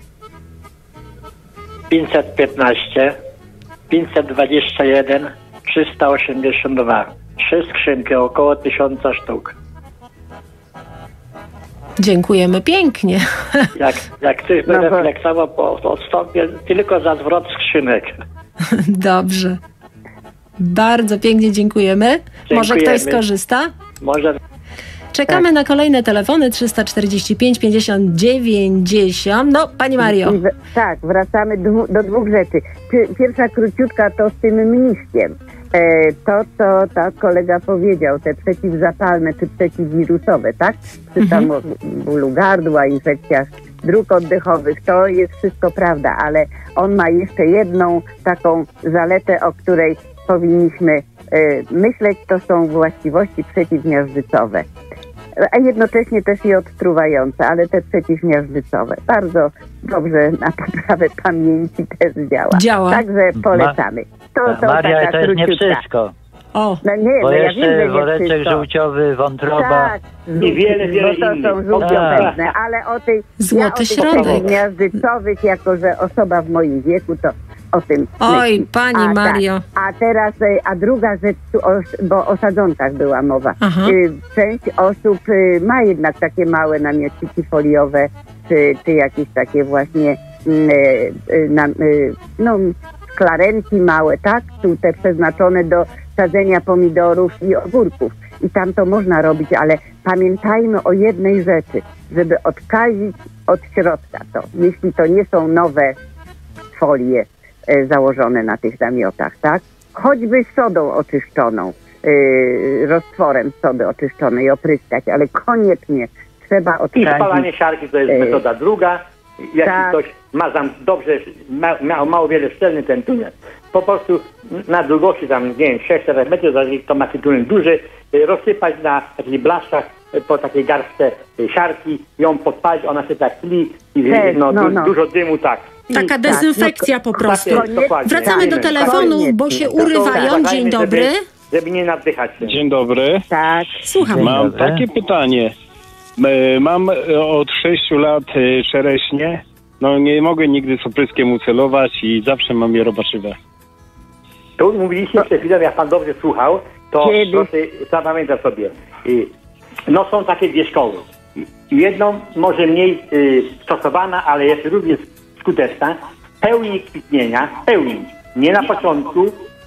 pięćset piętnaście pięćset dwadzieścia jeden trzysta osiemdziesiąt dwa. Trzy skrzynki, około tysiąca sztuk. Dziękujemy pięknie. Jak, jak ktoś by No bo- reflektował, po- odstąpię tylko za zwrot skrzynek. Dobrze. Bardzo pięknie dziękujemy. Może Dziękujemy. ktoś skorzysta? Może Czekamy na kolejne telefony trzysta czterdzieści pięć pięćdziesiąt dziewięćdziesiąt. No, pani Mario. I w, tak, wracamy dwu, do dwóch rzeczy. Pi- Pierwsza króciutka to z tym mniszkiem. E, to, co ta kolega powiedział, te przeciwzapalne czy przeciwwirusowe, tak? Czy tam o bólu gardła, infekcjach dróg oddechowych, to jest wszystko prawda, ale on ma jeszcze jedną taką zaletę, o której powinniśmy e, myśleć, to są właściwości przeciwmiażdżycowe. A jednocześnie też i odtruwające, ale te przeciwmiażdżycowe. Bardzo dobrze na poprawę pamięci też działa. Działa. Także polecamy. To, to Maria, taka to jest nie króciutka. wszystko. O, No nie, Bo no ja wiem, że jeszcze nie woreczek wszystko. żółciowy, wątroba. Tak, I wiele, wiele bo to innych. są żółciopędne, ale o tej Złoty ja o tych środek. przeciwmiażdżycowych, jako że osoba w moim wieku, to o tym oj, myśli. pani A, Mario. Tak. A teraz, e, a druga rzecz, tu o, bo o sadzonkach była mowa. Aha. Y, Część osób y, ma jednak takie małe namiotniki foliowe, czy, czy jakieś takie właśnie mm, y, y, na, y, no, szklarenki małe, tak? Tu te przeznaczone do sadzenia pomidorów i ogórków. I tam to można robić, ale pamiętajmy o jednej rzeczy, żeby odkazić od środka to. Jeśli to nie są nowe folie e, założone na tych namiotach, tak? Choćby sodą oczyszczoną, e, roztworem sody oczyszczonej opryskać, ale koniecznie trzeba I odkazić. spalanie siarki to jest e, metoda druga. Jeśli tak. ktoś ma tam dobrze, ma, miał mało wiele szczelny ten tunel, po prostu na długości tam, nie wiem, sześć cztery metrów, jeżeli to ma ten tunel duży, y, rozsypać na takich blaszkach y, po takiej garstce y, siarki, ją podpalić, ona się tak tli i Też, no, no, du, no. dużo dymu, tak. I Taka tak, dezynfekcja po prostu. tak jest, dokładnie. Wracamy do Tak. telefonów, bo się To- to urywają. uważajmy, Dzień żeby- dobry. Żeby nie naddychać się. Dzień dobry. Tak, Słucham. Mam dobry. takie pytanie. E, Mam e, od sześciu lat e, czereśnie. No nie mogę nigdy z opryskiem ucelować i zawsze mam je robaczywe. Tu mówiliście przed chwilą, jak pan dobrze słuchał, to Kiedy? proszę zapamiętać sobie. Y, No są takie dwie szkoły. Jedną może mniej y, stosowana, ale jest również skuteczna. W pełni kwitnienia, w pełni, nie na początku,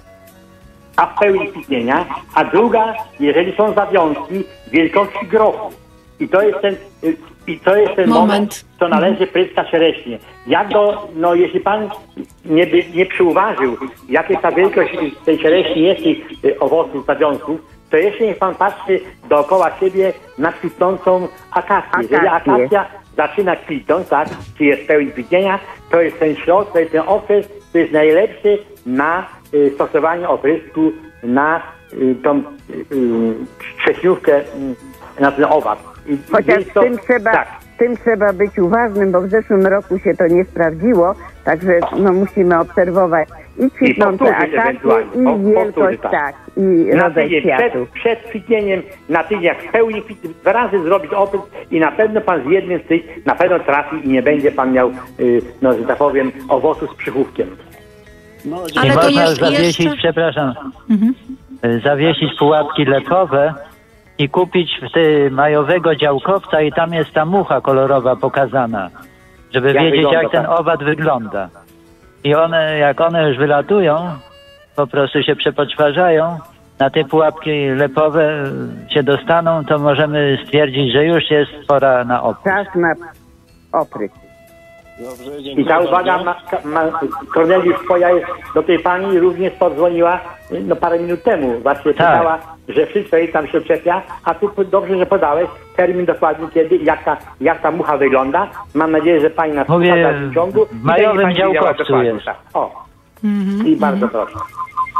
a w pełni kwitnienia. A druga, jeżeli są zawiązki wielkości grochu. I to jest ten, y, i to jest ten moment, Moment. co należy pryskać czereśnie. Jak go, no jeśli pan nie, by, nie przyuważył, jaka ta wielkość tej czereśni jest, tych y, owoców, zawiązków, to jeszcze niech pan patrzy dookoła siebie na kwitnącą akację. Jeżeli Akację. akacja zaczyna kwitnąć, tak, czy jest pełen kwitnienia, to jest ten środ, to jest ten okres, to jest najlepszy na y, stosowanie oprysku na y, tą y, y, trześniówkę, y, na ten owad. I- chociaż i z to- tym trzeba, Tak. z tym trzeba być uważnym, bo w zeszłym roku się to nie sprawdziło, także no, musimy obserwować i kwitnące powtórzyć akacje, ewentualnie. i Po- wielkość, powtórzyć, tak. tak, i Na rodzaj tydzień kwiatów. przed, przed kwitnieniem, na tydzień jak w pełni kwit, dwa razy zrobić oprysk i na pewno pan z jednym z tych na pewno trafi i nie będzie pan miał, y, no że tak powiem, owocu z przychówkiem. Ale I to można jeszcze- zawiesić, jeszcze- przepraszam, Mhm. y, zawiesić pułapki lepowe i kupić w ty majowego działkowca i tam jest ta mucha kolorowa pokazana, żeby Jak wiedzieć wygląda, jak ten tak. owad wygląda. I one, jak one już wylatują, po prostu się przepoczwarzają, na te pułapki lepowe y, się dostaną, to możemy stwierdzić, że już jest pora na oprysk. Czas na oprysk. Dobrze, I dziękuję ta uwaga, bardzo. ma, ma, Korneliusz, twoja jest do tej pani również podzwoniła y, no parę minut temu. Właśnie Tak. pytała, że wszystko jej tam się czepia, a tu dobrze, że podałeś termin dokładnie kiedy i jak ta, jak ta mucha wygląda. Mam nadzieję, że pani nas Mówię, słucha w dalszym ciągu. w majowym I będzie pani wiedziała działkowcu dokładnie, jest. tak. O, i bardzo proszę.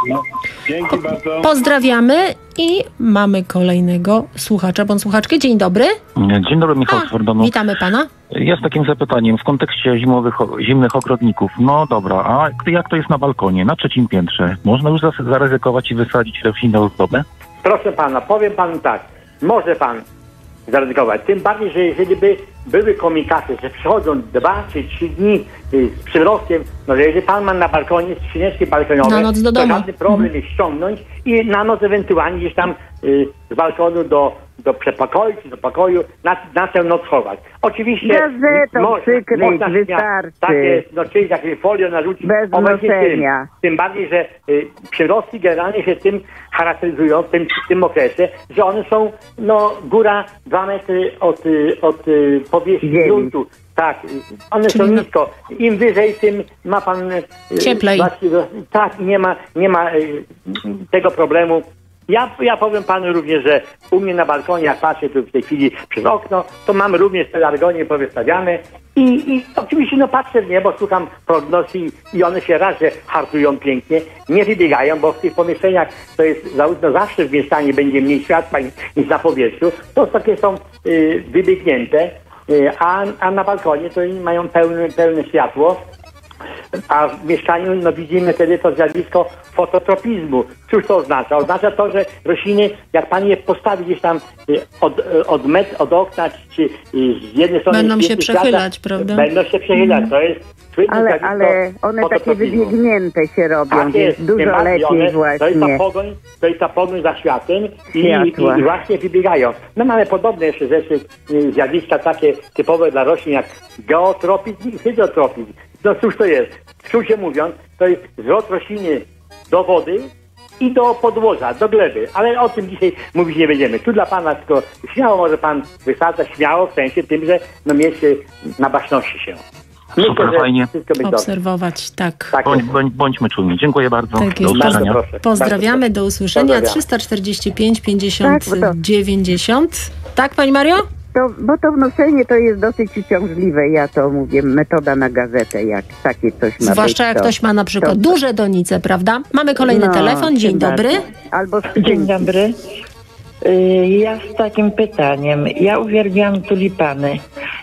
No, dzięki bardzo. Pozdrawiamy i mamy kolejnego słuchacza, bądź słuchaczkę. Dzień dobry. Dzień dobry, Michał A, Twardonów. witamy pana. Ja z takim zapytaniem w kontekście zimowych, zimnych ogrodników. No dobra, a jak to jest na balkonie, na trzecim piętrze? Można już zaryzykować i wysadzić roślinę ozdobę? Proszę pana, powiem panu tak, może pan zaryzykować. Tym bardziej, że jeżeli by były komunikaty, że przychodzą dwa czy trzy dni y, z przyrostem, no że jeżeli pan ma na balkonie skrzyneczki balkonowe, na noc do to domu. żadny problem Mhm. jest ściągnąć i na noc ewentualnie gdzieś tam y, z balkonu do, do przedpokoju czy do pokoju na, na tę noc chować. Oczywiście Gazetą przykryć można wystarczy. tak jest, no czyli jakieś folię narzucić. Bez obecnie noszenia. Tym, tym bardziej, że y, przyrostki generalnie się tym charakteryzują w tym, w tym okresie, że one są no góra dwa metry od, y, od y, powierzchni Ziemi. gruntu. Tak, one Czyli są no- nisko. Im wyżej, tym ma pan y, Cieplej. właściwie- tak, nie ma, nie ma y, tego problemu. Ja, ja powiem panu również, że u mnie na balkonie, jak patrzę tu w tej chwili przez okno, to mamy również pelargonie powystawiane i, i oczywiście no patrzę w niebo, słucham prognoz i, i one się raz, że hartują pięknie, nie wybiegają, bo w tych pomieszczeniach to jest zarówno zawsze w mieszkaniu będzie mniej światła niż na powietrzu, to takie są y, wybiegnięte, y, a, a na balkonie to mają pełne, pełne światło. A w mieszkaniu no, widzimy wtedy to zjawisko fototropizmu. Cóż to oznacza? Oznacza to, że rośliny, jak pan je postawi gdzieś tam y, od, y, od, met, od okna, czy y, z jednej strony... Będą się świata, przechylać, prawda? Będą się przechylać. To jest słynne Ale, zjawisko ale one takie fototropizmu. wybiegnięte się robią, Tak więc jest, tym dużo bardziej lepiej one, właśnie. To jest ta pogoń, to jest ta pogoń za światem i, i, Światła. i właśnie wybiegają. No mamy podobne jeszcze rzeczy, y, zjawiska takie typowe dla roślin jak geotropizm i hydrotropizm. No cóż to jest? W skrócie mówiąc, to jest zwrot rośliny do wody i do podłoża, do gleby. Ale o tym dzisiaj mówić nie będziemy. Tu dla pana tylko śmiało może pan wysadzać, śmiało w sensie tym, że no mieście na baczności się. Super, że fajnie. wszystko będzie dobrze. Obserwować, tak. Tak Bądź, jest. bądź, bądźmy czujni. Dziękuję bardzo. Tak Do jest. usłyszenia. Bardzo proszę. Pozdrawiamy, Bardzo do usłyszenia. Pozdrawiamy. trzysta czterdzieści pięć pięćdziesiąt Tak, bo to- dziewięćdziesiąt. Tak, pani Mario? To, bo to wnoszenie to jest dosyć uciążliwe, ja to mówię, metoda na gazetę, jak takie coś ma Zwłaszcza być, jak to- ktoś ma na przykład to- duże donice, prawda? Mamy kolejny No, telefon. Dzień tym dobry. bardziej. Albo skrzynki. Dzień dobry. Y, Ja z takim pytaniem. Ja uwielbiam tulipany.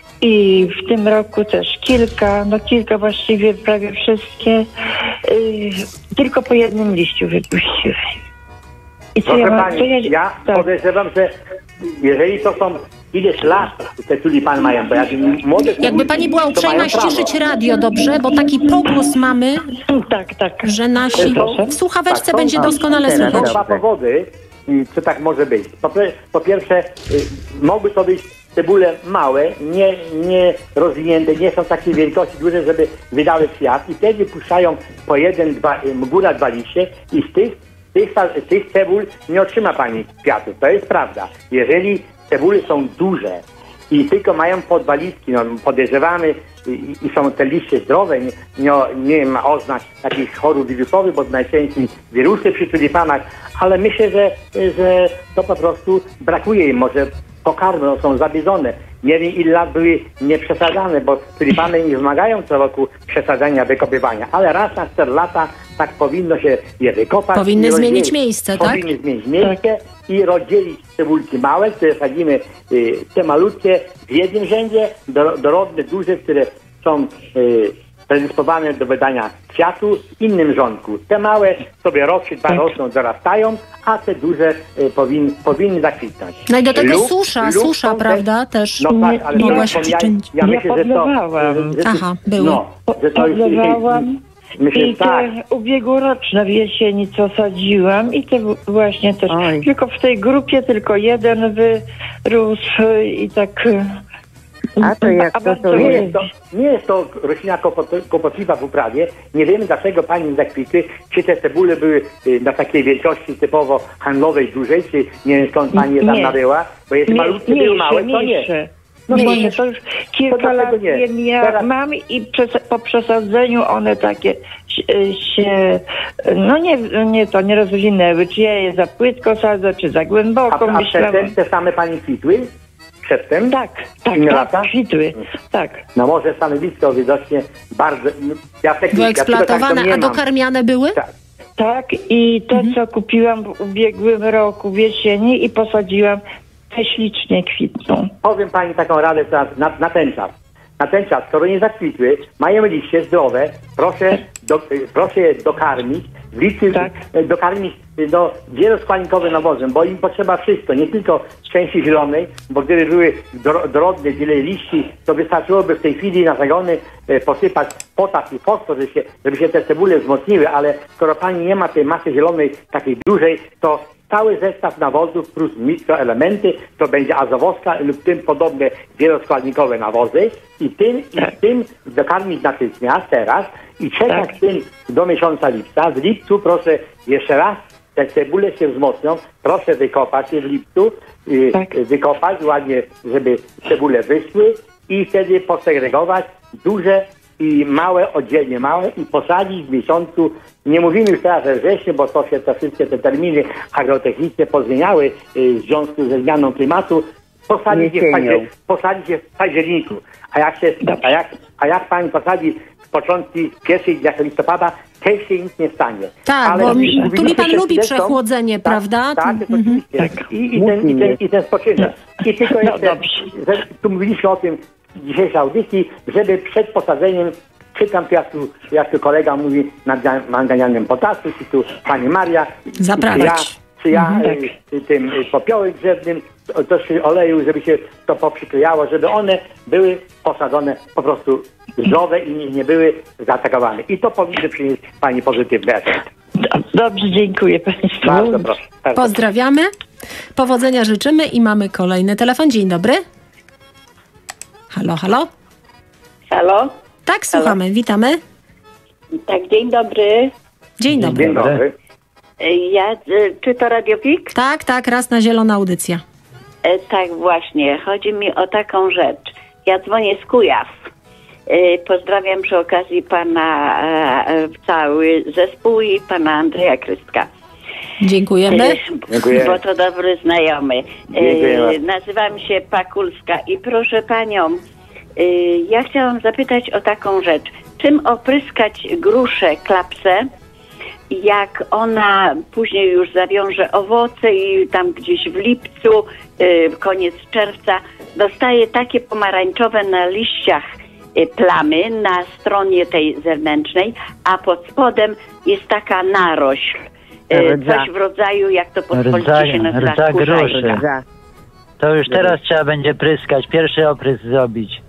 I w tym roku też kilka, no kilka właściwie, prawie wszystkie, y, tylko po jednym liściu wypuściły. I co Proszę ja mam? pani, Co ja, ja tak. podejrzewam, że jeżeli to są ileś lat te tulipany mają, bo jak młode Jakby pani była to uprzejma mają prawo. ściszyć radio, dobrze? Bo taki pogłos mamy, Tak, tak. że nasi Proszę? w słuchaweczce Tak, są- będzie doskonale teraz Są słychać. dwa powody, y, czy tak może być. Po, pe- po pierwsze, y, mogły to być cebule małe, nie, nie rozwinięte, nie są takiej wielkości duże, żeby wydały kwiat i wtedy puszczają po jeden, dwa, y, góra dwa liście i z tych, tych, fa- tych cebul nie otrzyma pani kwiatów. To jest prawda. Jeżeli cebule są duże i tylko mają po dwa listki, no podejrzewamy i, i są te liście zdrowe, nie, nie, nie ma oznak jakichś chorób wirusowych, bo najczęściej wirusy przy tulipanach, ale myślę, że, że to po prostu brakuje im, może pokarmy, no, są zabiedzone. Nie wiem ile lat były nieprzesadzane, bo tulipany nie wymagają co roku przesadzania, wykopywania, ale raz na cztery lata tak powinno się je wykopać. Powinny i zmienić rozdzielić. miejsce, tak? Powinny zmienić miejsce i rozdzielić cebulki małe, które sadzimy, y, te malutkie w jednym rzędzie, do, dorodne, duże, które są y, predysponowane do wydania kwiatu w innym rządku. Te małe sobie rok czy dwa rosną, dorastają, a te duże y, powin, powinny zakwitnąć. No i do tego Lub- susza, lub susza, są te- prawda? Też No tak, ale mogła to- się ja, przyczynić. ja Ja myślę, że to... podlewałam. że to- Aha, było. No, że to jest, Podlewałam. myślę, I że tak. te ubiegłoroczne w jesieni, co sadziłam, i te w- właśnie też. Oj. Tylko w tej grupie tylko jeden wyrósł i tak. A to jak to, to bardzo- Nie jest to, nie jest to roślina kłopot- kłopotliwa w uprawie. Nie wiemy, dlaczego pani nie zakwitły. Czy te cebule były y, na takiej wielkości typowo handlowej, dużej, czy nie wiem skąd pani je tam Nie. nabyła. Bo jeśli Mie- malutkie były małe, to nie. mniejsze. No No właśnie. nie, to już kilka To dlatego lat nie. wiem, ja Teraz- mam i przez, po przesadzeniu one takie się, się no nie, nie to nie rozwinęły, czy ja je za płytko sadzę, czy za A, głęboko, a myślałam. przedtem te same pani kwitły? Przedtem? Tak, tak, Inne tak, lata? kwitły, tak. No może stanowisko widocznie bardzo... Ja, tak, ja tylko tak to Wyeksploatowane, nie a mam. dokarmiane były? Tak. Tak, i to, co kupiłam w ubiegłym roku w jesieni i posadziłam, te ślicznie kwitną. Powiem pani taką radę na, na, na ten czas. Na ten czas, skoro nie zakwitły, mają liście zdrowe, proszę, do, proszę je dokarmić, w liście Tak. dokarmić do wieloskładnikowe nawozem, bo im potrzeba wszystko, nie tylko części zielonej, bo gdyby były dro, drobne, wiele liści, to wystarczyłoby w tej chwili na zagony e, posypać potas i fosfor, żeby się, żeby się te cebule wzmocniły, ale skoro pani nie ma tej masy zielonej takiej dużej, to cały zestaw nawozów plus mikroelementy, to będzie azowoska lub tym podobne wieloskładnikowe nawozy i tym, i tym dokarmić natychmiast teraz i czekać Tak. tym do miesiąca lipca. W lipcu proszę jeszcze raz, te cebule się wzmocnią, proszę wykopać je w lipcu, y, Tak. wykopać ładnie, żeby cebule wyszły i wtedy posegregować duże i małe, oddzielnie małe i posadzić w miesiącu, nie mówimy już teraz we wrześniu, bo to się te wszystkie te terminy agrotechniczne pozmieniały y, w związku ze zmianą klimatu, posadzić je, w paździer- posadzić je w październiku. A jak, się, a, jak, a jak pani posadzi w początku pierwszych dniach listopada, też się nic nie stanie. Tak, Ale bo mówiliśmy tulipan przed lubi chwileczką- przechłodzenie, tak, prawda? Tak, to Mhm. oczywiście. I, i, ten, i, ten, I ten spoczynek. I tylko No jeszcze, dobrze. że, tu mówiliśmy o tym w dzisiejszej audycji, żeby przed posadzeniem, czytam tu jak tu, jak tu kolega mówi nad manganianem potasu, czy tu pani Maria, Zaprawiać. czy ja, czy ja y, tym y, popiołem drzewnym, to, to się oleju, żeby się to poprzyklejało, żeby one były posadzone po prostu zdrowe i nie, nie były zaatakowane. I to powinno przynieść pani pozytywny efekt. Dobrze, dziękuję Państwu. Bardzo proszę. Bardzo Pozdrawiamy. Powodzenia życzymy i mamy kolejny telefon. Dzień dobry. Halo, halo. Halo? Tak, słuchamy. Witamy. Tak, dzień dobry. Dzień dobry. Dzień dobry. E, Ja, e, czy to Radio Pik? Tak, tak, raz na zielona audycja. E, Tak, właśnie. Chodzi mi o taką rzecz. Ja dzwonię z Kujaw. E, Pozdrawiam przy okazji pana e, e, cały zespół i pana Andrzeja Krystka. Dziękujemy. E, Dziękuję. Bo to dobry znajomy. E, Dziękuję bardzo. Nazywam się Pakulska i proszę panią, e, ja chciałam zapytać o taką rzecz. Czym opryskać gruszę klapsę, jak ona później już zawiąże owoce i tam gdzieś w lipcu, y, koniec czerwca, dostaje takie pomarańczowe na liściach y, plamy na stronie tej zewnętrznej, a pod spodem jest taka narośl. Y, Rdza. coś w rodzaju, jak to pospolicie Rdza- się nazywa, rdza skórzajka. gruszy. Za. To już teraz trzeba będzie pryskać, pierwszy oprysk zrobić.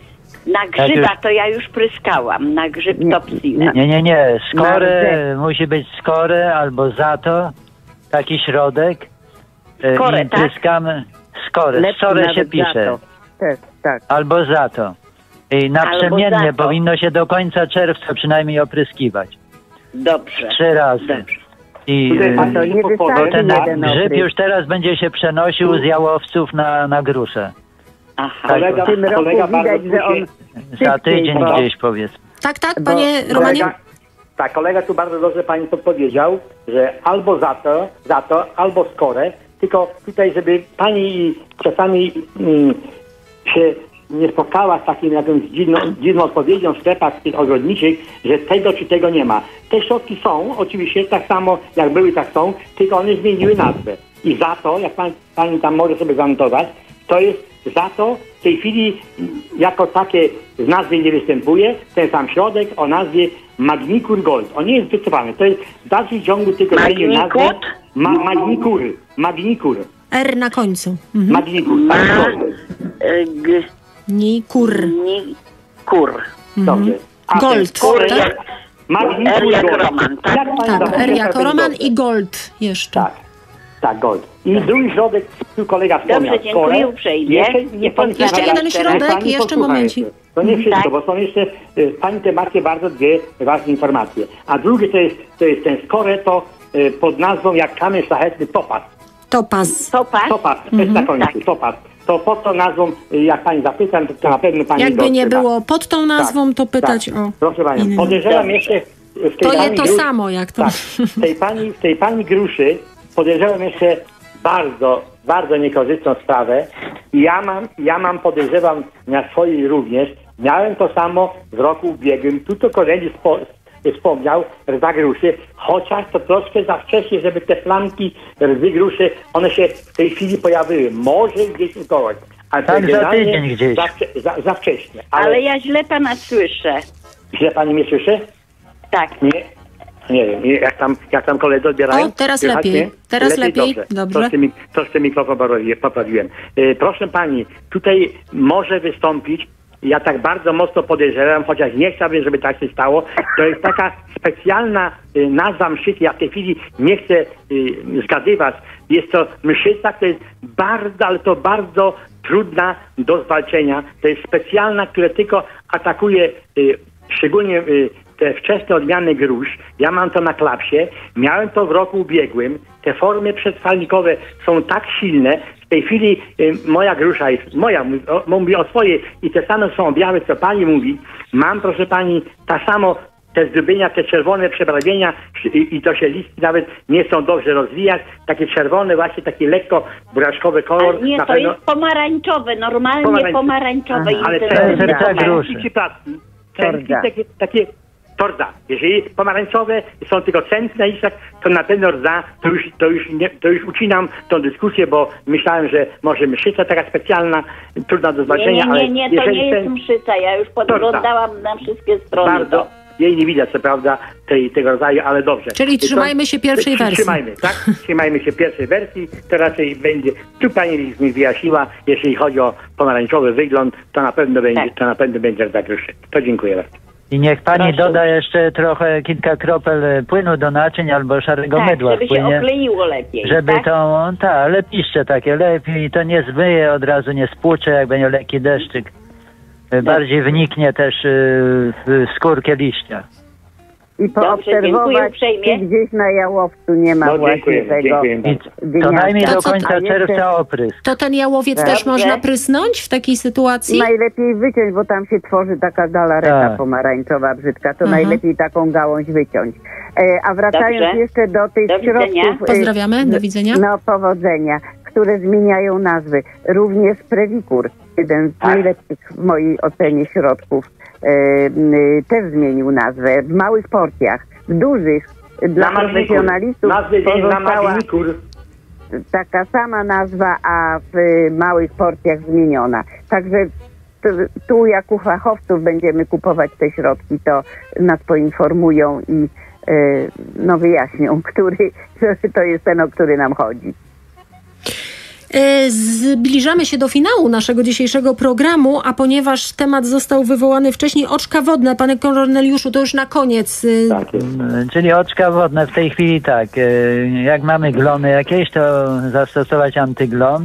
Na grzyba Tak już- to ja już pryskałam, na grzyb Nie, topsinę. Nie, nie, nie, skorę, Nawet. musi być skorę albo zato, taki środek. e, Skorę, I tak? pryskamy skorę, Lepszy skorę się nawet pisze. za to. Tak, tak. Albo zato. I naprzemiennie zato. powinno się do końca czerwca przynajmniej opryskiwać. Dobrze. Trzy razy. Dobrze. I Tutaj e, pan To nie po- po- wystarczy ten jeden grzyb oprysk. już teraz będzie się przenosił z jałowców na, na gruszę. Aha. Kolega, W tym roku kolega bardzo widać, że on słusznie- Za tydzień bo- gdzieś powiedzmy. Tak, tak, Bo panie Romanie? Kolega, tak, kolega tu bardzo dobrze pani podpowiedział, że albo za to, za to, albo skorę, tylko tutaj, żeby pani czasami mm, się nie spotkała z takim jakąś dziwną, dziwną odpowiedzią w sklepach tych ogrodniczych, że tego czy tego nie ma. Te środki są, oczywiście, tak samo jak były, tak są, tylko one zmieniły nazwę. I za to, jak pani, pani tam może sobie zanotować, to jest za to w tej chwili mm, jako takie z nazwy nie występuje, ten sam środek o nazwie Magnicur Gold. On nie jest wycofany, to jest w dalszym ciągu tylko zmienił nazwę Magnicut? Ma, Magnicur. Magnicur. R na końcu. Mhm. Magnicur. Tak, Gold. E, g- Nikur. ni- kur. Dobrze. A ten Gold, skorę tak? jak- Magnicur R jak Gold. Roman, tak? Jak pani Tak, zapomniała, R jako tak Roman będzie i Gold jeszcze. Tak, tak, Gold. I drugi środek, tu kolega wspomniał. Dobrze, dziękuję skorę. uprzejmie. Jeszcze, Nie nie pani pozdrawiam Jeszcze jeden teraz. środek Pani i jeszcze posłucha momencik. jeszcze. To nie wszystko, Tak. bo są jeszcze y, pani temacie bardzo dwie ważne informacje. A drugie to jest, to jest ten skorę, to y, pod nazwą jak kamień szlachetny topaz. Topaz. Topaz? Topaz, to jest na końcu, Tak. topaz. To pod tą nazwą, y, jak pani zapytam, to, to na pewno pani Jakby nie dotrzyma. było pod tą nazwą, to pytać tak. o Proszę panią, inny. podejrzewam jeszcze w tej To je pani to gruszy- samo, jak to. Tak, w tej pani, w tej pani gruszy podejrzewam jeszcze bardzo, bardzo niekorzystną sprawę. I ja mam, ja mam podejrzewam na swojej również. Miałem to samo w roku ubiegłym. Tu to koledzy z, po, wspomniał, rdza gruszy, chociaż to troszkę za wcześnie, żeby te plamki rdzy gruszy, one się w tej chwili pojawiły. Może gdzieś u kogoś. Ale tak za tydzień gdzieś. Za, za, za wcześnie. Ale... ale ja źle pana słyszę. Źle pani mnie słyszy? Tak. Nie. Nie wiem, jak tam, jak tam koledzy odbierają? O, teraz lepiej. Nie? Teraz lepiej. lepiej. Dobrze. Dobrze. Troszkę, mi, troszkę mikrofon poprawiłem. E, proszę pani, tutaj może wystąpić, ja tak bardzo mocno podejrzewam, chociaż nie chciałbym, żeby tak się stało, to jest taka specjalna y, nazwa mszy, ja w tej chwili nie chcę y, zgadywać. Jest to mszyca, która jest bardzo, ale to bardzo trudna do zwalczenia. To jest specjalna, która tylko atakuje y, szczególnie y, te wczesne odmiany grusz. Ja mam to na klapsie. Miałem to w roku ubiegłym. Te formy przetrwalnikowe są tak silne. W tej chwili y, moja grusza jest, moja, mówię o swojej i te same są objawy, co pani mówi. Mam, proszę pani, ta samo te zdubienia, te czerwone przebarwienia i, i to się listki nawet nie chcą dobrze rozwijać. Takie czerwone, właśnie taki lekko buraczkowy kolor. Ale nie, na to pewno... jest pomarańczowe, normalnie Pomarańcz... pomarańczowe. Aha, ale serca gruszy. Takie, takie torda. Jeżeli pomarańczowe są tylko centne i tak, to na pewno rdza, to już, to, już nie, to już ucinam tą dyskusję, bo myślałem, że może mszyca taka specjalna, trudna do zwalczenia. Nie, nie, nie, nie to nie jest ten... mszyca. Ja już podglądałam torda. Na wszystkie strony. Bardzo. To. Jej nie widać, co prawda, tej, tego rodzaju, ale dobrze. Czyli trzymajmy się pierwszej wersji. Trzymajmy, tak? Trzymajmy się pierwszej wersji, to raczej będzie, tu pani mi wyjaśniła, jeśli chodzi o pomarańczowy wygląd, to na pewno będzie, tak. to na pewno będzie rdza gruszy. To dziękuję bardzo. I niech pani Proszę. doda jeszcze trochę, kilka kropel płynu do naczyń albo szarego tak, mydła żeby wpłynie, się okleiło lepiej. żeby tak? to, tak, lepiście takie, lepiej, to nie zmyje, od razu nie spłucze, jak będzie lekki deszczyk. Bardziej wniknie też w skórkę liścia. I poobserwować, czy gdzieś na jałowcu nie ma no, właśnie dziękuję, tego. Dziękuję. To najmniej do końca jeszcze... czerwca oprysk. To ten jałowiec tak. też można prysnąć w takiej sytuacji? Najlepiej wyciąć, bo tam się tworzy taka galareta tak. pomarańczowa brzydka. To Aha. najlepiej taką gałąź wyciąć. E, a wracając Dobrze. jeszcze do tych do środków... Pozdrawiamy, do widzenia. No, powodzenia, które zmieniają nazwy. Również Previkur, jeden z najlepszych w mojej ocenie środków, e, też zmienił nazwę. W małych porcjach, w dużych, dla na profesjonalistów nazwy pozostała taka sama nazwa, a w małych porcjach zmieniona. Także tu jak u fachowców będziemy kupować te środki, to nas poinformują i no wyjaśnią, który to jest ten, o który nam chodzi. Zbliżamy się do finału naszego dzisiejszego programu, a ponieważ temat został wywołany wcześniej, oczka wodne, panie Korneliuszu, to już na koniec. Tak, czyli oczka wodne w tej chwili tak, jak mamy glony jakieś, to zastosować antyglon,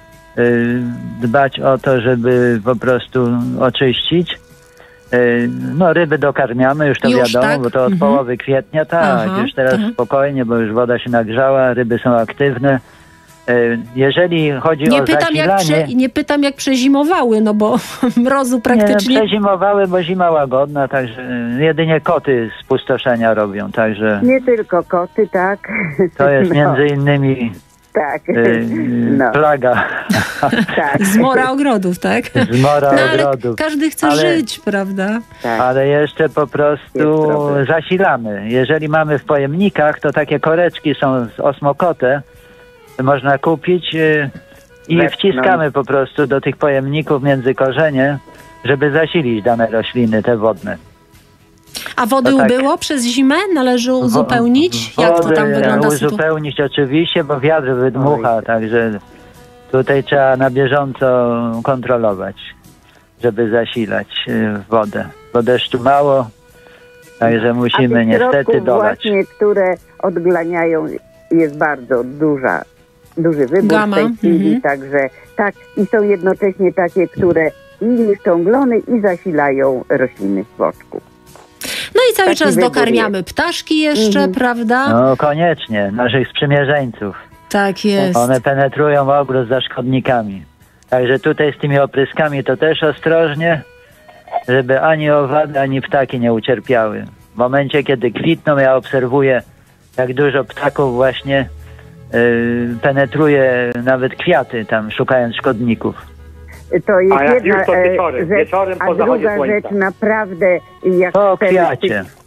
dbać o to, żeby po prostu oczyścić. No ryby dokarmiamy, już to już wiadomo, tak? Bo to od mhm. połowy kwietnia, tak, Aha, już teraz tak. spokojnie, bo już woda się nagrzała, ryby są aktywne. Jeżeli chodzi nie o pytam, zasilanie... Jak prze, nie pytam jak przezimowały, no bo mrozu praktycznie... Nie, przezimowały, bo zima łagodna, także jedynie koty spustoszenia robią, także... Nie tylko koty, tak. To jest no. między innymi tak. y, no. plaga. tak. Zmora ogrodów, tak? Zmora no, ale ogrodów. Każdy chce ale, żyć, prawda? Tak. Ale jeszcze po prostu zasilamy. Jeżeli mamy w pojemnikach, to takie koreczki są z osmokote, można kupić yy, i Lepno. wciskamy po prostu do tych pojemników między korzenie, żeby zasilić dane rośliny, te wodne. A wody tak, ubyło przez zimę? Należy uzupełnić? Wody, Jak to tam wygląda? Uzupełnić oczywiście, bo wiatr wydmucha, Oj. także tutaj trzeba na bieżąco kontrolować, żeby zasilać yy, wodę. Bo deszczu mało, także musimy niestety dolać. Właśnie, które odglaniają, jest bardzo duża duży wybór Gama. w tej chwili, mhm. także tak, i są jednocześnie takie, które i niszczą glony i zasilają rośliny w oczku. No i cały Taki czas dokarmiamy jest. ptaszki jeszcze, mhm. prawda? No koniecznie, naszych sprzymierzeńców. Tak jest. One penetrują ogród za szkodnikami. Także tutaj z tymi opryskami to też ostrożnie, żeby ani owady, ani ptaki nie ucierpiały. W momencie, kiedy kwitną, ja obserwuję, jak dużo ptaków właśnie Yy, penetruje nawet kwiaty tam, szukając szkodników. To jest a jedna to wieczorem, rzecz, wieczorem po a druga słońca. rzecz naprawdę, jak po chcemy kwiacie. tych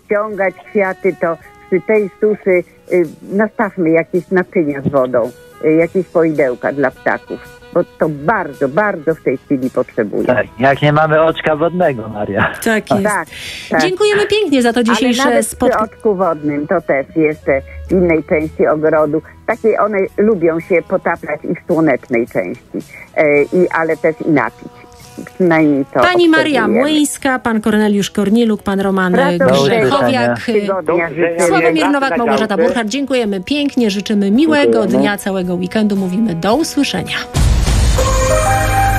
ściągać kwiaty, to przy tej suszy y, nastawmy jakieś naczynia z wodą, y, jakieś poidełka dla ptaków, bo to bardzo, bardzo w tej chwili potrzebuje. Tak, jak nie mamy oczka wodnego, Maria. Tak jest. Tak, tak. Dziękujemy pięknie za to dzisiejsze Ale nawet przy spotkanie. oczku wodnym, to też jeszcze w innej części ogrodu. Takie one lubią się potaplać i w słonecznej części, e, i, ale też i napić. Przynajmniej to Pani Maria obserwujemy. Młyńska, pan Korneliusz Korniluk, pan Roman Wracam Grzechowiak, Tygodnia życzę. Sławomir Nowak, Małgorzata Burchard. Dziękujemy pięknie, życzymy miłego Dziękujemy. dnia, całego weekendu. Mówimy do usłyszenia.